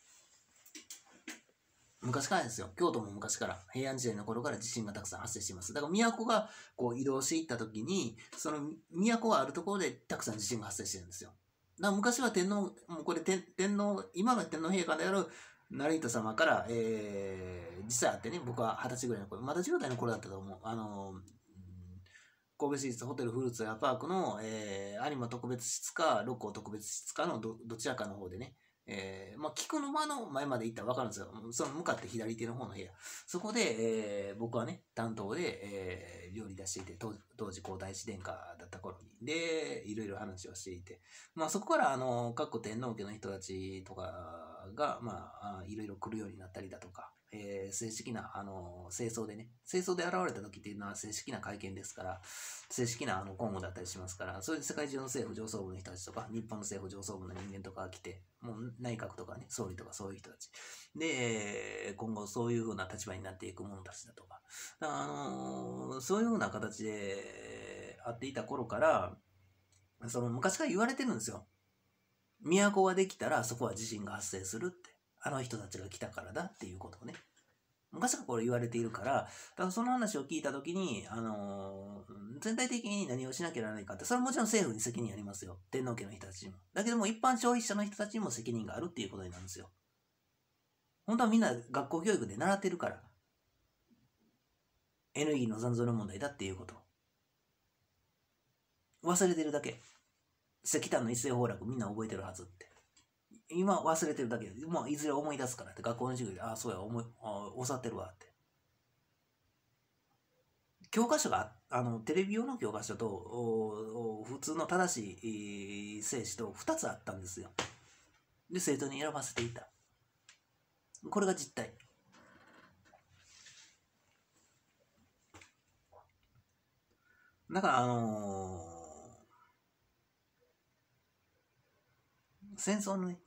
A: 昔からですよ。京都も昔から、平安時代の頃から地震がたくさん発生しています。だから都がこう移動していった時に、その都があるところでたくさん地震が発生してるんですよ。だから昔は天皇、もうこれ天天皇、今の天皇陛下である成人様から、えー、実際あってね、僕は二十歳ぐらいの頃、まだじゅう代の頃だったと思う。あのー、神戸市立ホテルフルーツやパークの、えー、有馬特別室か、六甲特別室かの ど, どちらかの方でね、えー、まあ、菊の間の前まで行ったら分かるんですよ。その向かって左手の方の部屋。そこで、えー、僕はね、担当で、えー、料理出していて、当当時、皇太子殿下だった頃に。で、いろいろ話をしていて、まあ、そこから、あの、各天皇家の人たちとかが、まあ、いろいろ来るようになったりだとか、えー、正式な、あの、清掃でね、清掃で現れた時っていうのは正式な会見ですから、正式なあの公務だったりしますから、それで世界中の政府上層部の人たちとか、日本の政府上層部の人間とかが来て、もう内閣とかね、総理とかそういう人たち。で、今後そういうふうな立場になっていく者たちだとか。だからあのー、そういうふうな形であっていた頃から、その昔から言われてるんですよ。都ができたらそこは地震が発生するって。あの人たちが来たからだっていうことをね。昔からこれ言われているから、だからその話を聞いたときに、あのー、全体的に何をしなきゃならないかって、それはもちろん政府に責任ありますよ。天皇家の人たちにも。だけども一般消費者の人たちにも責任があるっていうことになるんですよ。本当はみんな学校教育で習ってるから。エネルギーの残存の問題だっていうこと。忘れてるだけ。石炭の一斉崩落みんな覚えてるはずって。今忘れてるだけで、もういずれ思い出すからって学校の授業で、ああ、そうや、思い、ああ、教わってるわって。教科書が、あの、テレビ用の教科書と、普通の正しい聖史とふたつあったんですよ。で、生徒に選ばせていた。これが実態。だから、あのー、戦争のね、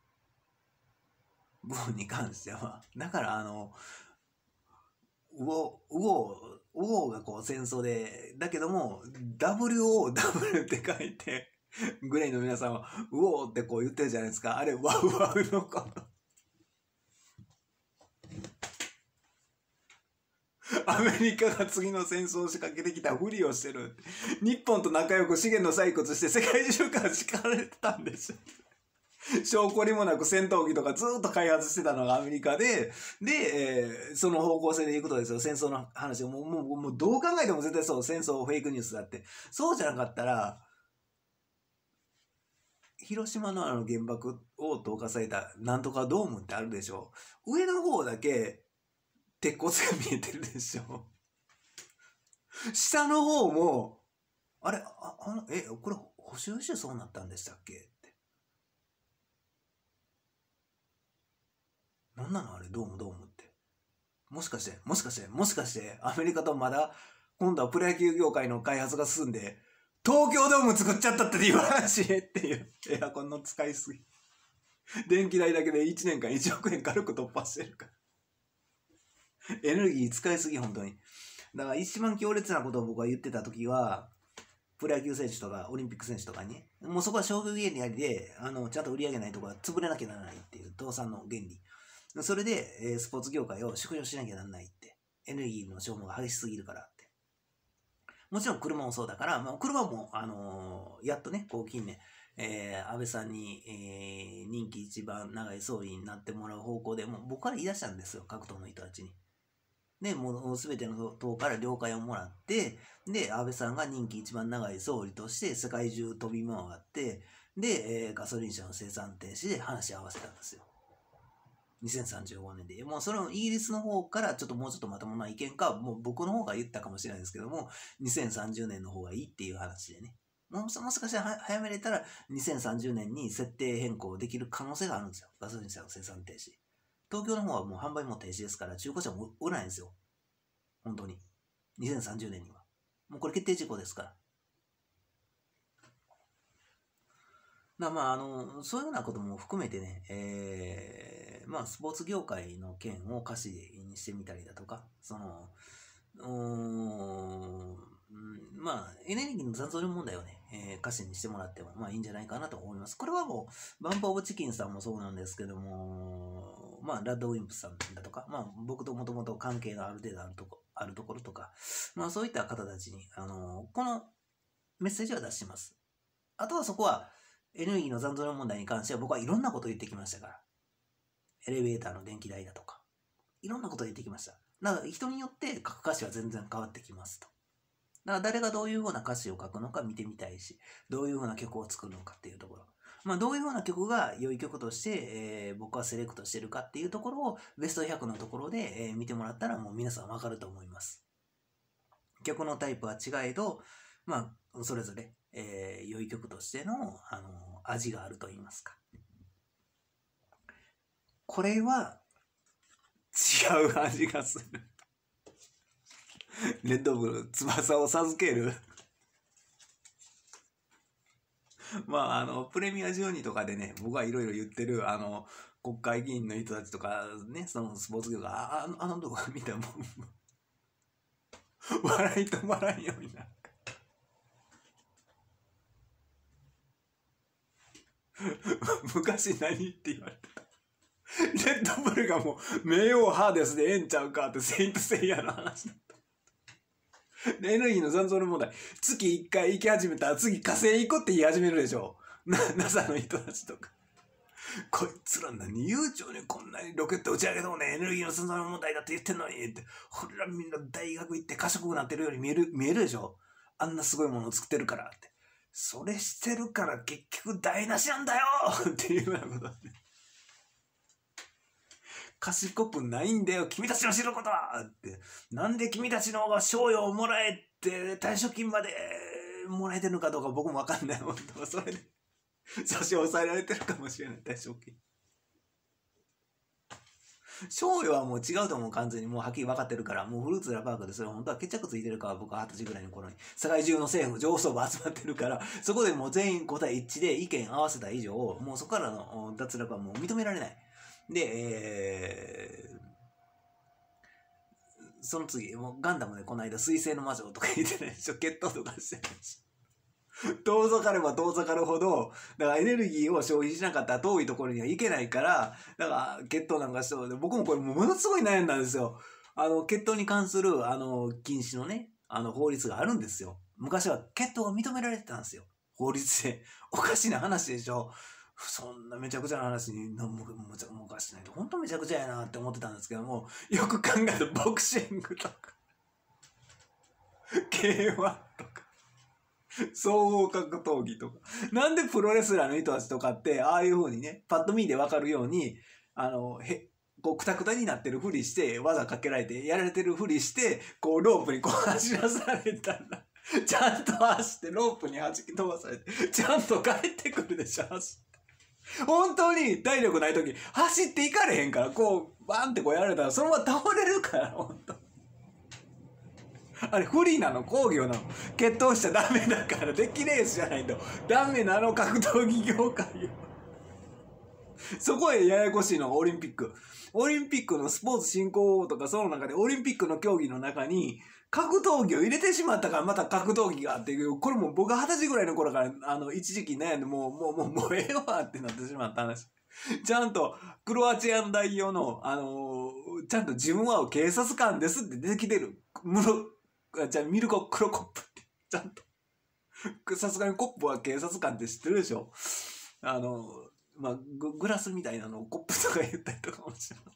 A: 部分に関しては、だから、あの、ウオウオウオがこう戦争で、だけども、ダブリューオーダブリュー って書いて、グレイの皆さんは、ウオーってこう言ってるじゃないですか。あれ、ワウワウのこと。アメリカが次の戦争を仕掛けてきたふりをしてる。日本と仲良く資源の採掘して世界中から叱られてたんですよ。証拠にもなく戦闘機とかずっと開発してたのがアメリカで、で、えー、その方向性でいくとですよ、戦争の話をもう、もう、もうどう考えても絶対そう、戦争フェイクニュースだって。そうじゃなかったら、広島のあの原爆を投下されたなんとかドームってあるでしょ。上の方だけ鉄骨が見えてるでしょ。下の方も、あれ、あ、あの、え、これ補修してそうなったんでしたっけって。なんなのあれ、ドームドームって。もしかして、もしかして、もしかして、アメリカとまだ、今度はプロ野球業界の開発が進んで、東京ドーム作っちゃったって言わんしっていう、エアコンの使いすぎ。電気代だけでいちねんかんいちおくえん軽く突破してるから。エネルギー使いすぎ、本当に。だから一番強烈なことを僕が言ってた時は、プロ野球選手とかオリンピック選手とかに、ね、もうそこは商業原理で、あの、ちゃんと売り上げないところは潰れなきゃならないっていう倒産の原理。それで、えー、スポーツ業界を縮小しなきゃならないって。エネルギーの消耗が激しすぎるからって。もちろん車もそうだから、まあ、車も、あのー、やっとね、こう近年、えー、安倍さんに、えー、任期一番長い総理になってもらう方向でもう僕から言い出したんですよ、各党の人たちに。で、もうすべての党から了解をもらって、で、安倍さんが任期一番長い総理として世界中飛び回って、で、えー、ガソリン車の生産停止で話し合わせたんですよ。にせんさんじゅうごねんで。もうそのイギリスの方からちょっともうちょっとまともな意見か、もう僕の方が言ったかもしれないですけども、にせんさんじゅうねんの方がいいっていう話でね。もうもしかしたら早めれたらにせんさんじゅうねんに設定変更できる可能性があるんですよ。ガソリン車の生産停止。東京の方はもう販売も停止ですから、中古車も売らないんですよ。本当に。にせんさんじゅうねんには。もうこれ決定事項ですから。だまあ、あの、そういうようなことも含めてね、えー、まあ、スポーツ業界の件を歌詞にしてみたりだとか、その、うーん、まあ、エネルギーの残存問題をね、えー、歌詞にしてもらっても、まあいいんじゃないかなと思います。これはもう、バンプオブチキンさんもそうなんですけども、まあ、ラッドウィンプさんだとか、まあ、僕ともともと関係がある程度あるとこ、あるところとか、まあ、そういった方たちに、あの、このメッセージは出します。あとはそこは、エネルギーの残存問題に関しては僕はいろんなことを言ってきましたから。 エレベーターの電気代だとか、いろんなこと言ってきました。だから人によって書く歌詞は全然変わってきますと。だから誰がどういうような歌詞を書くのか見てみたいし、どういうような曲を作るのかっていうところ。まあどういうような曲が良い曲として、えー、僕はセレクトしてるかっていうところをベストひゃくのところで、えー、見てもらったらもう皆さんわかると思います。曲のタイプは違えど、まあそれぞれ、えー、良い曲としての、あのー、味があると言いますか。これは違う味がする。レッドブル、翼を授ける。まあ、あの、プレミアじゅうにとかでね、僕はいろいろ言ってる、あの、国会議員の人たちとか、ね、そのスポーツ業が、あの、あの動画見たらもう、笑い止まらんようになる。昔何って言われた。レッドブルがもう、名誉ハーデスでええんちゃうかってセイントセイヤの話だった。エネルギーの残存問題。月いっかい行き始めたら次火星行くって言い始めるでしょ。ナサ の人たちとか。こいつら何悠長にこんなにロケット打ち上げてもね、エネルギーの存在問題だって言ってんのにって。ほらみんな大学行って賢くなってるように見える、見えるでしょ。あんなすごいものを作ってるからって。それしてるから結局台無しなんだよっていうようなことね。賢くないんだよ君たちの知ることはって。なんで君たちの方が賞与をもらえって退職金までもらえてるのかどうか僕もわかんない。本当はそれで差し押さえられてるかもしれない。退職金賞与はもう違うと思う。完全にもうはっきり分かってるから。もうフルーツラパークでそれ本当は決着ついてるから。僕ははたちぐらいの頃に世界中の政府上層部集まってるから、そこでもう全員答え一致で意見合わせた以上、もうそこからの脱落はもう認められない。で、えー、その次、もうガンダムでこの間、水星の魔女とか言ってないでしょ。決闘とかしてないし。遠ざかれば遠ざかるほど、だからエネルギーを消費しなかったら遠いところには行けないから、だから決闘なんかして、僕もこれものすごい悩んだんですよ。あの、決闘に関する、あの、禁止のね、あの、法律があるんですよ。昔は決闘が認められてたんですよ。法律で。おかしな話でしょ。そんなめちゃくちゃな話にもむちゃおかしないと本当めちゃくちゃやなって思ってたんですけども、よく考えたらボクシングとかケーワン とか総合格闘技とか、なんでプロレスラーの人たちとかってああいう風にね、パッと見で分かるように、あのへこうクタクタになってるふりして技かけられてやられてるふりしてこうロープにこう走らされたらちゃんと走ってロープに弾き飛ばされてちゃんと帰ってくるでしょ。走って本当に体力ない時走っていかれへんから、こうバンってこうやられたらそのまま倒れるから。本当あれ不利なの、工業なの。決闘しちゃダメだから、デッキレースじゃないとダメなの、格闘技業界よ。そこへややこしいのがオリンピック。オリンピックのスポーツ振興とかその中でオリンピックの競技の中に格闘技を入れてしまったからまた格闘技がっていう、これも僕が二十歳ぐらいの頃からあの一時期悩んでもうもうもうもうええわってなってしまった話。ちゃんとクロアチアの代表のあのー、ちゃんと自分は警察官ですって出てきてる。ムロじゃあミルコ・クロコップってちゃんとさすがにコップは警察官って知ってるでしょ。あのまあグ、グラスみたいなのをコップとか言ったりとかもします。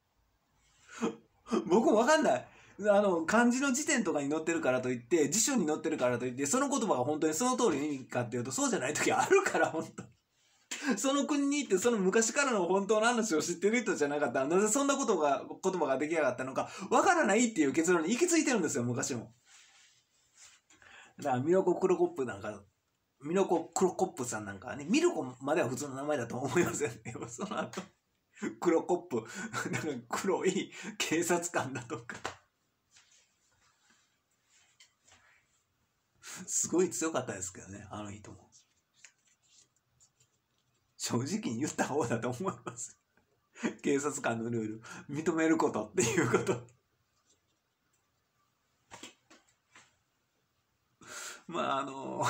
A: 僕もわかんない。あの漢字の辞典とかに載ってるからといって辞書に載ってるからといってその言葉が本当にその通りの意味かっていうとそうじゃない時あるから。本当その国に行ってその昔からの本当の話を知ってる人じゃなかったらなぜそんなことが言葉が出来上がったのかわからないっていう結論に行き着いてるんですよ、昔も。だからミロコ・クロコップなんかミロコ・クロコップさんなんかね、ミルコまでは普通の名前だと思いますよね。その後クロコップなんか黒い警察官だとかすごい強かったですけどね、あの人も。正直に言った方だと思います。警察官のルール認めることっていうことまああの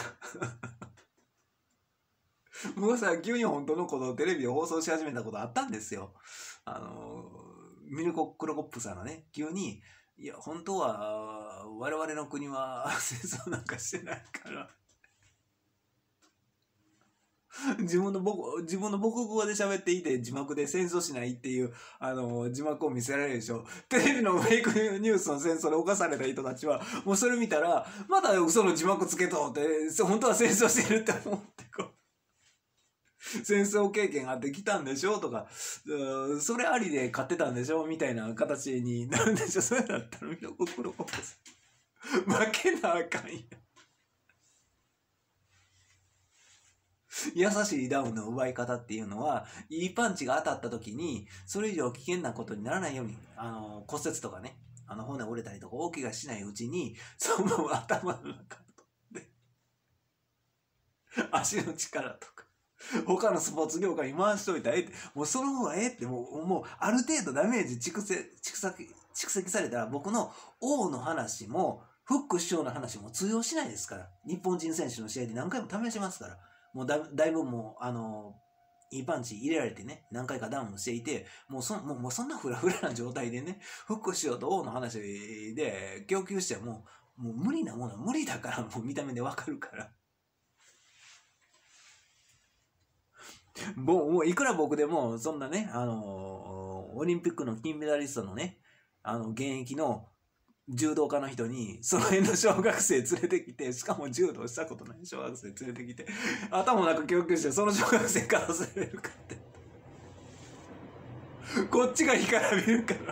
A: 昔は急に本当のことをテレビで放送し始めたことあったんですよ。あのミルコ・クロコップさんがね急にいや本当は我々の国は戦争なんかしてないから自分の母、自分の母国語で喋っていて字幕で戦争しないっていう、あの、字幕を見せられるでしょ。テレビのフェイクニュースの戦争で犯された人たちは、もうそれ見たら、まだ嘘の字幕つけとって、本当は戦争してるって思ってこう。戦争経験あってきたんでしょとか、それありで買ってたんでしょみたいな形になるんでしょ。それだったらみんな心こぼす。負けなあかんや。優しいダウンの奪い方っていうのは、いいパンチが当たった時に、それ以上危険なことにならないように、あの、骨折とかね、あの、骨折れたりとか大怪我しないうちに、そのまま頭の中で、足の力とか、他のスポーツ業界に回しといたらええって、もうその方がええって、もう、もう、ある程度ダメージ蓄積、蓄積、蓄積されたら、僕の王の話も、フック師匠の話も通用しないですから。日本人選手の試合で何回も試しますから。もうだ、だいぶもう、あの、いいパンチ入れられてね、何回かダウンしていて、もうそ、もう、もうそんなフラフラな状態でね、フック師匠と王の話で供給しても、もう無理なものは無理だから、もう見た目でわかるから。もう、もういくら僕でも、そんなね、あの、オリンピックの金メダリストのね、あの、現役の柔道家の人に、その辺の小学生連れてきて、しかも柔道したことない小学生連れてきて、頭なく教育して、その小学生から忘れるかって。こっちが干からびるから。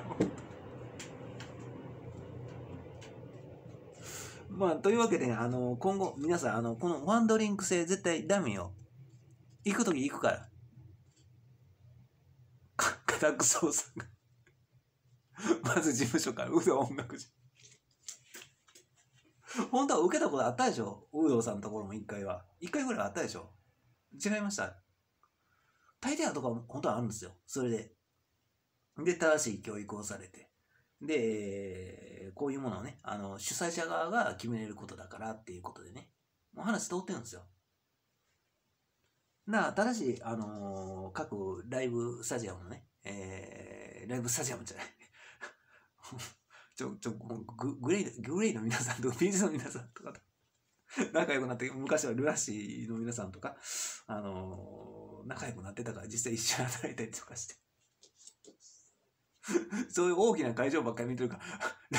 A: まあ、というわけで、あの、今後、皆さん、あの、このワンドリンク制絶対ダメよ。行くとき行くから。か、家宅捜索。まず事務所から、うど音楽寺。本当は受けたことあったでしょ、有働さんのところも一回は。一回ぐらいあったでしょ。違いました。大抵はとか本当はあるんですよ。それで。で、正しい教育をされて。で、こういうものをね、あの、主催者側が決めれることだからっていうことでね。もう話通ってるんですよ。なあ、ただし、あのー、各ライブスタジアムのね、えー、ライブスタジアムじゃない。ちょ、ちょ、ググレイ、グレイの皆さんと、ビーズの皆さんとかと仲良くなって、昔はルラシーの皆さんとか、あのー、仲良くなってたから実際一緒に働いたりとかして。そういう大きな会場ばっかり見てるから、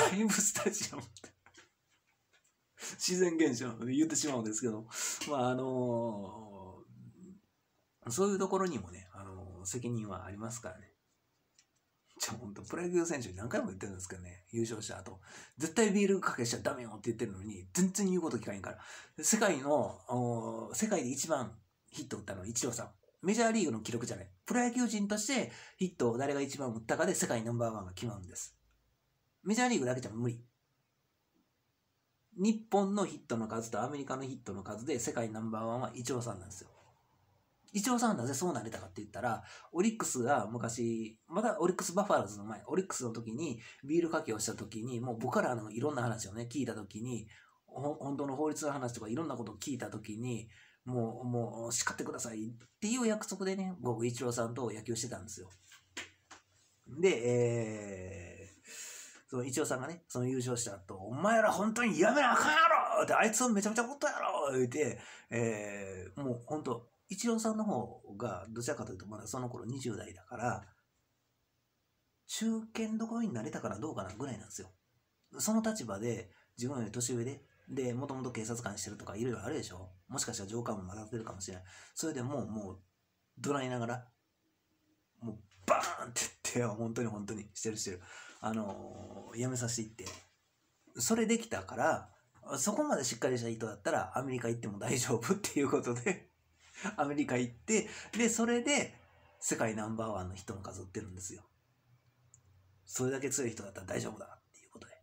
A: ライブスタジアムって自然現象で言ってしまうんですけど、まああのー、そういうところにもね、あのー、責任はありますからね。じゃあ本当プロ野球選手に何回も言ってるんですけどね、優勝した後、絶対ビールかけしちゃダメよって言ってるのに、全然言うこと聞かへんから。世界の、世界で一番ヒット打ったのはイチローさん。メジャーリーグの記録じゃない。プロ野球人としてヒットを誰が一番打ったかで世界ナンバーワンが決まるんです。メジャーリーグだけじゃ無理。日本のヒットの数とアメリカのヒットの数で世界ナンバーワンはイチローさんなんですよ。イチローさんはなぜそうなれたかって言ったら、オリックスが昔、まだオリックスバファローズの前、オリックスの時にビールかけをした時に、もう僕からのいろんな話をね、聞いた時に、本当の法律の話とかいろんなことを聞いた時に、もう、もう叱ってくださいっていう約束でね、僕イチローさんと野球してたんですよ。で、えー、そのイチローさんがね、その優勝した後、お前ら本当にやめなあかんやろって、あいつめちゃめちゃ怒ったやろ言って、えー、もう本当、イチローさんの方がどちらかというとまだその頃にじゅう代だから中堅どころになれたからどうかなぐらいなんですよ。その立場で自分より年上ででもともと警察官してるとかいろいろあるでしょ。もしかしたら上官も混ざってるかもしれない。それでもうもう怒鳴りながらもうバーンって言って本当に本当にしてるしてるあのー、やめさせていってそれできたからそこまでしっかりした人だったらアメリカ行っても大丈夫っていうことでアメリカ行って、で、それで世界ナンバーワンの人の数売ってるんですよ。それだけ強い人だったら大丈夫だっていうことで。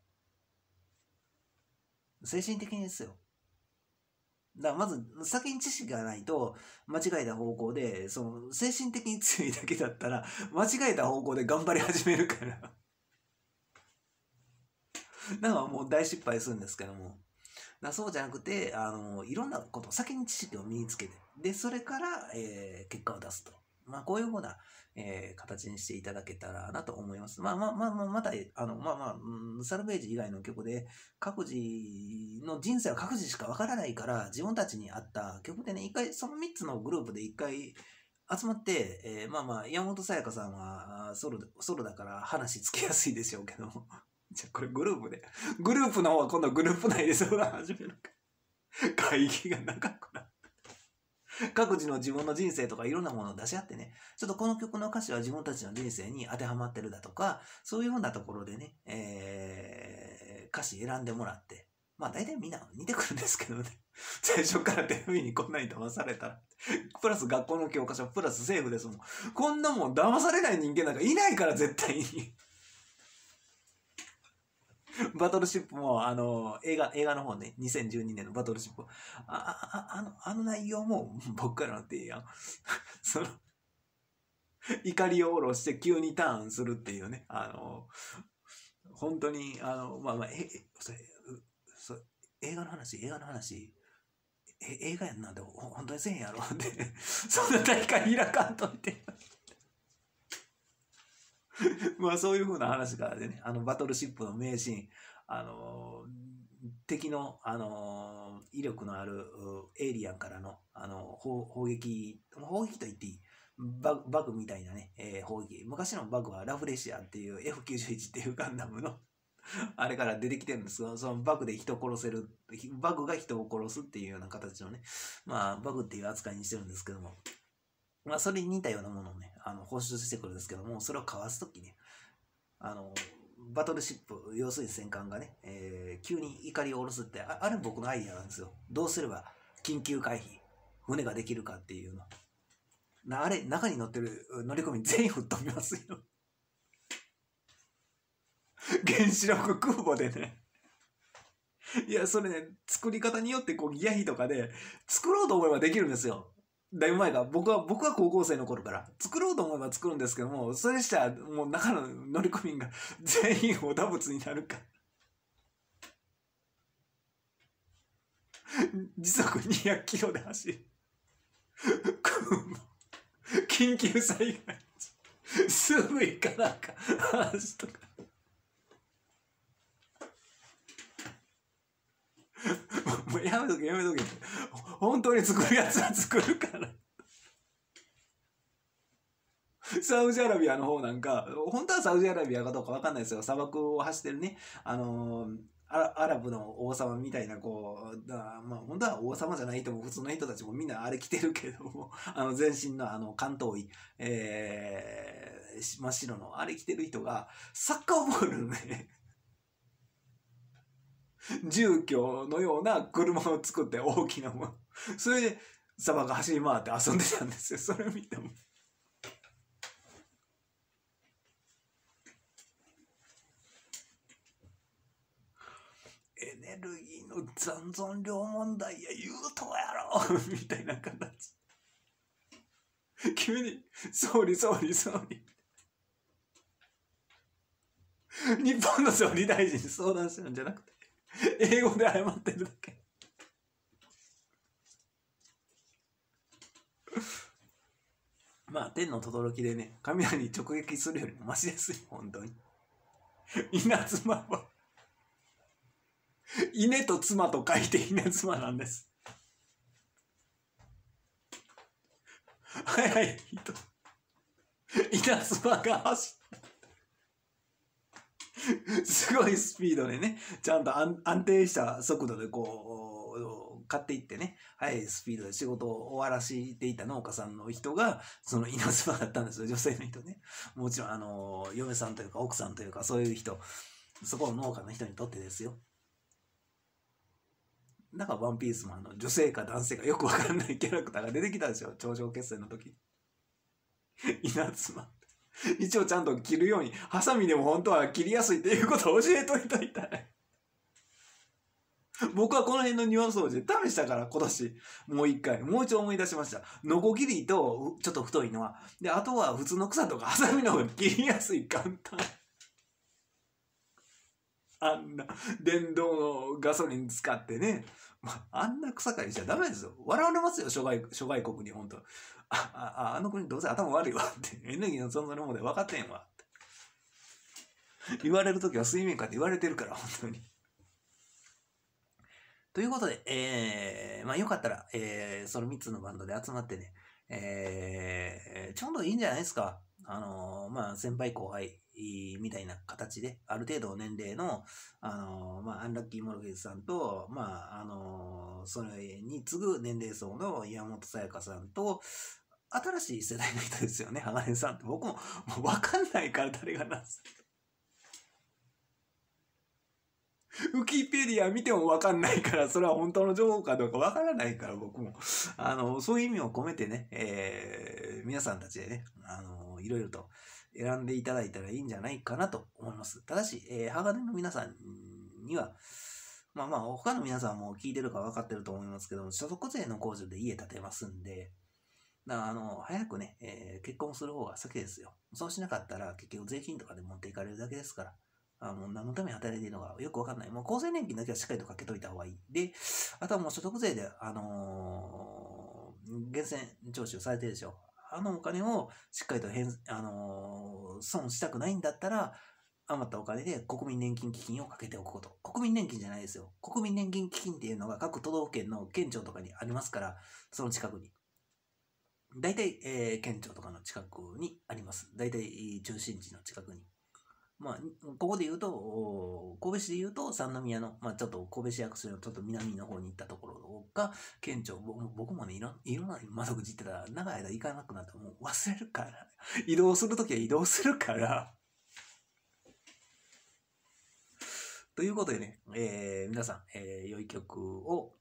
A: 精神的にですよ。だからまず先に知識がないと間違えた方向で、その精神的に強いだけだったら間違えた方向で頑張り始めるから。だからもう大失敗するんですけども。だそうじゃなくて、あの、いろんなこと、先に知識を身につけて、で、それから、えー、結果を出すと。 まあ、こういうふうな、えー形にしていただけたらなと思います。まあまあまあまあ、また、あの、まあまあ、うんサルベージ以外の曲で、各自の人生は各自しかわからないから、自分たちに合った曲でね、一回、そのみっつのグループで一回集まって、えーまあまあ、山本さやかさんはあーソロで、ソロだから話つけやすいでしょうけども。じゃあこれグループで、グループの方は今度グループ内で相談始めるか。会議が長くなる。各自の自分の人生とかいろんなものを出し合ってね、ちょっとこの曲の歌詞は自分たちの人生に当てはまってるだとか、そういうふうなところでね、えー、歌詞選んでもらって、まあ大体みんな似てくるんですけどね、最初からテレビにこんなに騙されたら、プラス学校の教科書、プラス政府ですもん。こんなもん騙されない人間なんかいないから絶対に。バトルシップも、あの、映画、映画の方ね、にせんじゅうにねんのバトルシップ。あ、あ、あの、あの内容も僕からのっていいやん。その、怒りを下ろして急にターンするっていうね、あの、本当に、あの、まあまあ、え、えそれ、そ映画の話、映画の話、え、映画やんなんで、ほ本当にせえへんやろって、そんな大会開かんといて。まあそういう風な話からでね、あのバトルシップの名シーン、あのー敵の、あのー威力のあるエイリアンからの、あのー砲砲撃、砲撃と言っていい、バグバグみたいなね、えー砲撃。昔のバグはラフレシアっていう エフきゅうじゅういち っていうガンダムのあれから出てきてるんですが、そのバグで人を殺せる、バグが人を殺すっていうような形のね、まあバグっていう扱いにしてるんですけども、まあそれに似たようなものをね、あの放出してくるんですけども、それをかわすときね、あの、バトルシップ、要するに戦艦がね、えー急に怒りを下ろすって、ああれ僕のアイデアなんですよ。どうすれば緊急回避、船ができるかっていうの。なあれ、中に乗ってる乗り込み全員吹っ飛びますよ。原子力空母でね。いや、それね、作り方によってこう、ギア比とかで、作ろうと思えばできるんですよ。だいぶ前か。僕は、僕は高校生の頃から。作ろうと思えば作るんですけども、それしたら、もう中の乗組員が全員織田物になるか。時速にひゃくキロで走る。緊急災害。すぐ行かなあかん話とか。もうやめとけやめとけ。本当に作るやつは作るから。サウジアラビアの方なんか、本当はサウジアラビアかどうかわかんないですよ。砂漠を走ってるね、あのーアラアラブの王様みたいな、こう、だまあ本当は王様じゃないとも普通の人たちもみんなあれ着てるけども、あの全身のあの関東医、えー、真っ白のあれ着てる人が、サッカーボールのね、住居のような車を作って大きなもの。それで砂漠走り回って遊んでたんですよ。それを見ても。エネルギーの残存量問題や言うとやろみたいな形。急に、総理総理総理。日本の総理大臣に相談してるんじゃなくて、英語で謝ってるだけ。まあ、天の轟でね、雷に直撃するよりもマシですよ、本当に。稲妻は、稲と妻と書いて稲妻なんです。速い人。稲妻が走る。すごいスピードでね、ちゃんと安安定した速度でこう、買っていってね、速いスピードで仕事を終わらしていた農家さんの人が、その稲妻だったんですよ、女性の人ね。もちろん、あの、嫁さんというか奥さんというか、そういう人、そこの農家の人にとってですよ。だからワンピースもあの女性か男性かよくわからないキャラクターが出てきたでしょ、頂上決戦の時。稲妻。一応ちゃんと切るように、ハサミでも本当は切りやすいっていうことを教えといといたい。僕はこの辺の庭掃除で試したから、今年。もう一回。もう一度思い出しました。ノコギリとちょっと太いのは。で、あとは普通の草とかハサミの方が切りやすい、簡単。 あんな電動のガソリン使ってね、まあ、あんな草刈りしちゃダメですよ。笑われますよ、諸外諸外国に、本当。あああの国どうせ頭悪いわって、エネルギーの存在のもので分かってんわって言われるときは水面下って言われてるから、本当に。ということで、えー、まあよかったら、えー、そのみっつのバンドで集まってね、えー、ちょうどいいんじゃないですか。あのー、まあ先輩後輩みたいな形で、ある程度年齢の、あのー、まあアンラッキーモルゲーズさんと、まああのー、それに次ぐ年齢層の山本さやかさんと、新しい世代の人ですよね、鋼さんって。僕も、もう分かんないから誰がなす。ウィキペディア見ても分かんないから、それは本当の情報かどうか分からないから、僕も。あの、そういう意味を込めてね、えー、皆さんたちでね、あの、いろいろと選んでいただいたらいいんじゃないかなと思います。ただし、えー、鋼の皆さんには、まあまあ、他の皆さんも聞いてるか分かってると思いますけど、所得税の控除で家建てますんで、だからあの、早くね、えー、結婚する方が先ですよ。そうしなかったら、結局税金とかで持っていかれるだけですから。あの、何のために働いているのかよくわかんない。もう厚生年金だけはしっかりとかけといた方がいい。で、あとはもう所得税で、あのー、源泉徴収されてるでしょ。あのお金をしっかりと返、あのー、損したくないんだったら、余ったお金で国民年金基金をかけておくこと。国民年金じゃないですよ。国民年金基金っていうのが各都道府県の県庁とかにありますから、その近くに。大体、えー、県庁とかの近くにあります。大体、中心地の近くに。まあ、ここで言うと、神戸市で言うと、三宮の、まあ、ちょっと神戸市役所のちょっと南の方に行ったところが、県庁、僕もね、いろいろな窓口行ってたら、長い間行かなくなったらもう忘れるから、移動するときは移動するから、ということでね、えー、皆さん、えー、良い曲を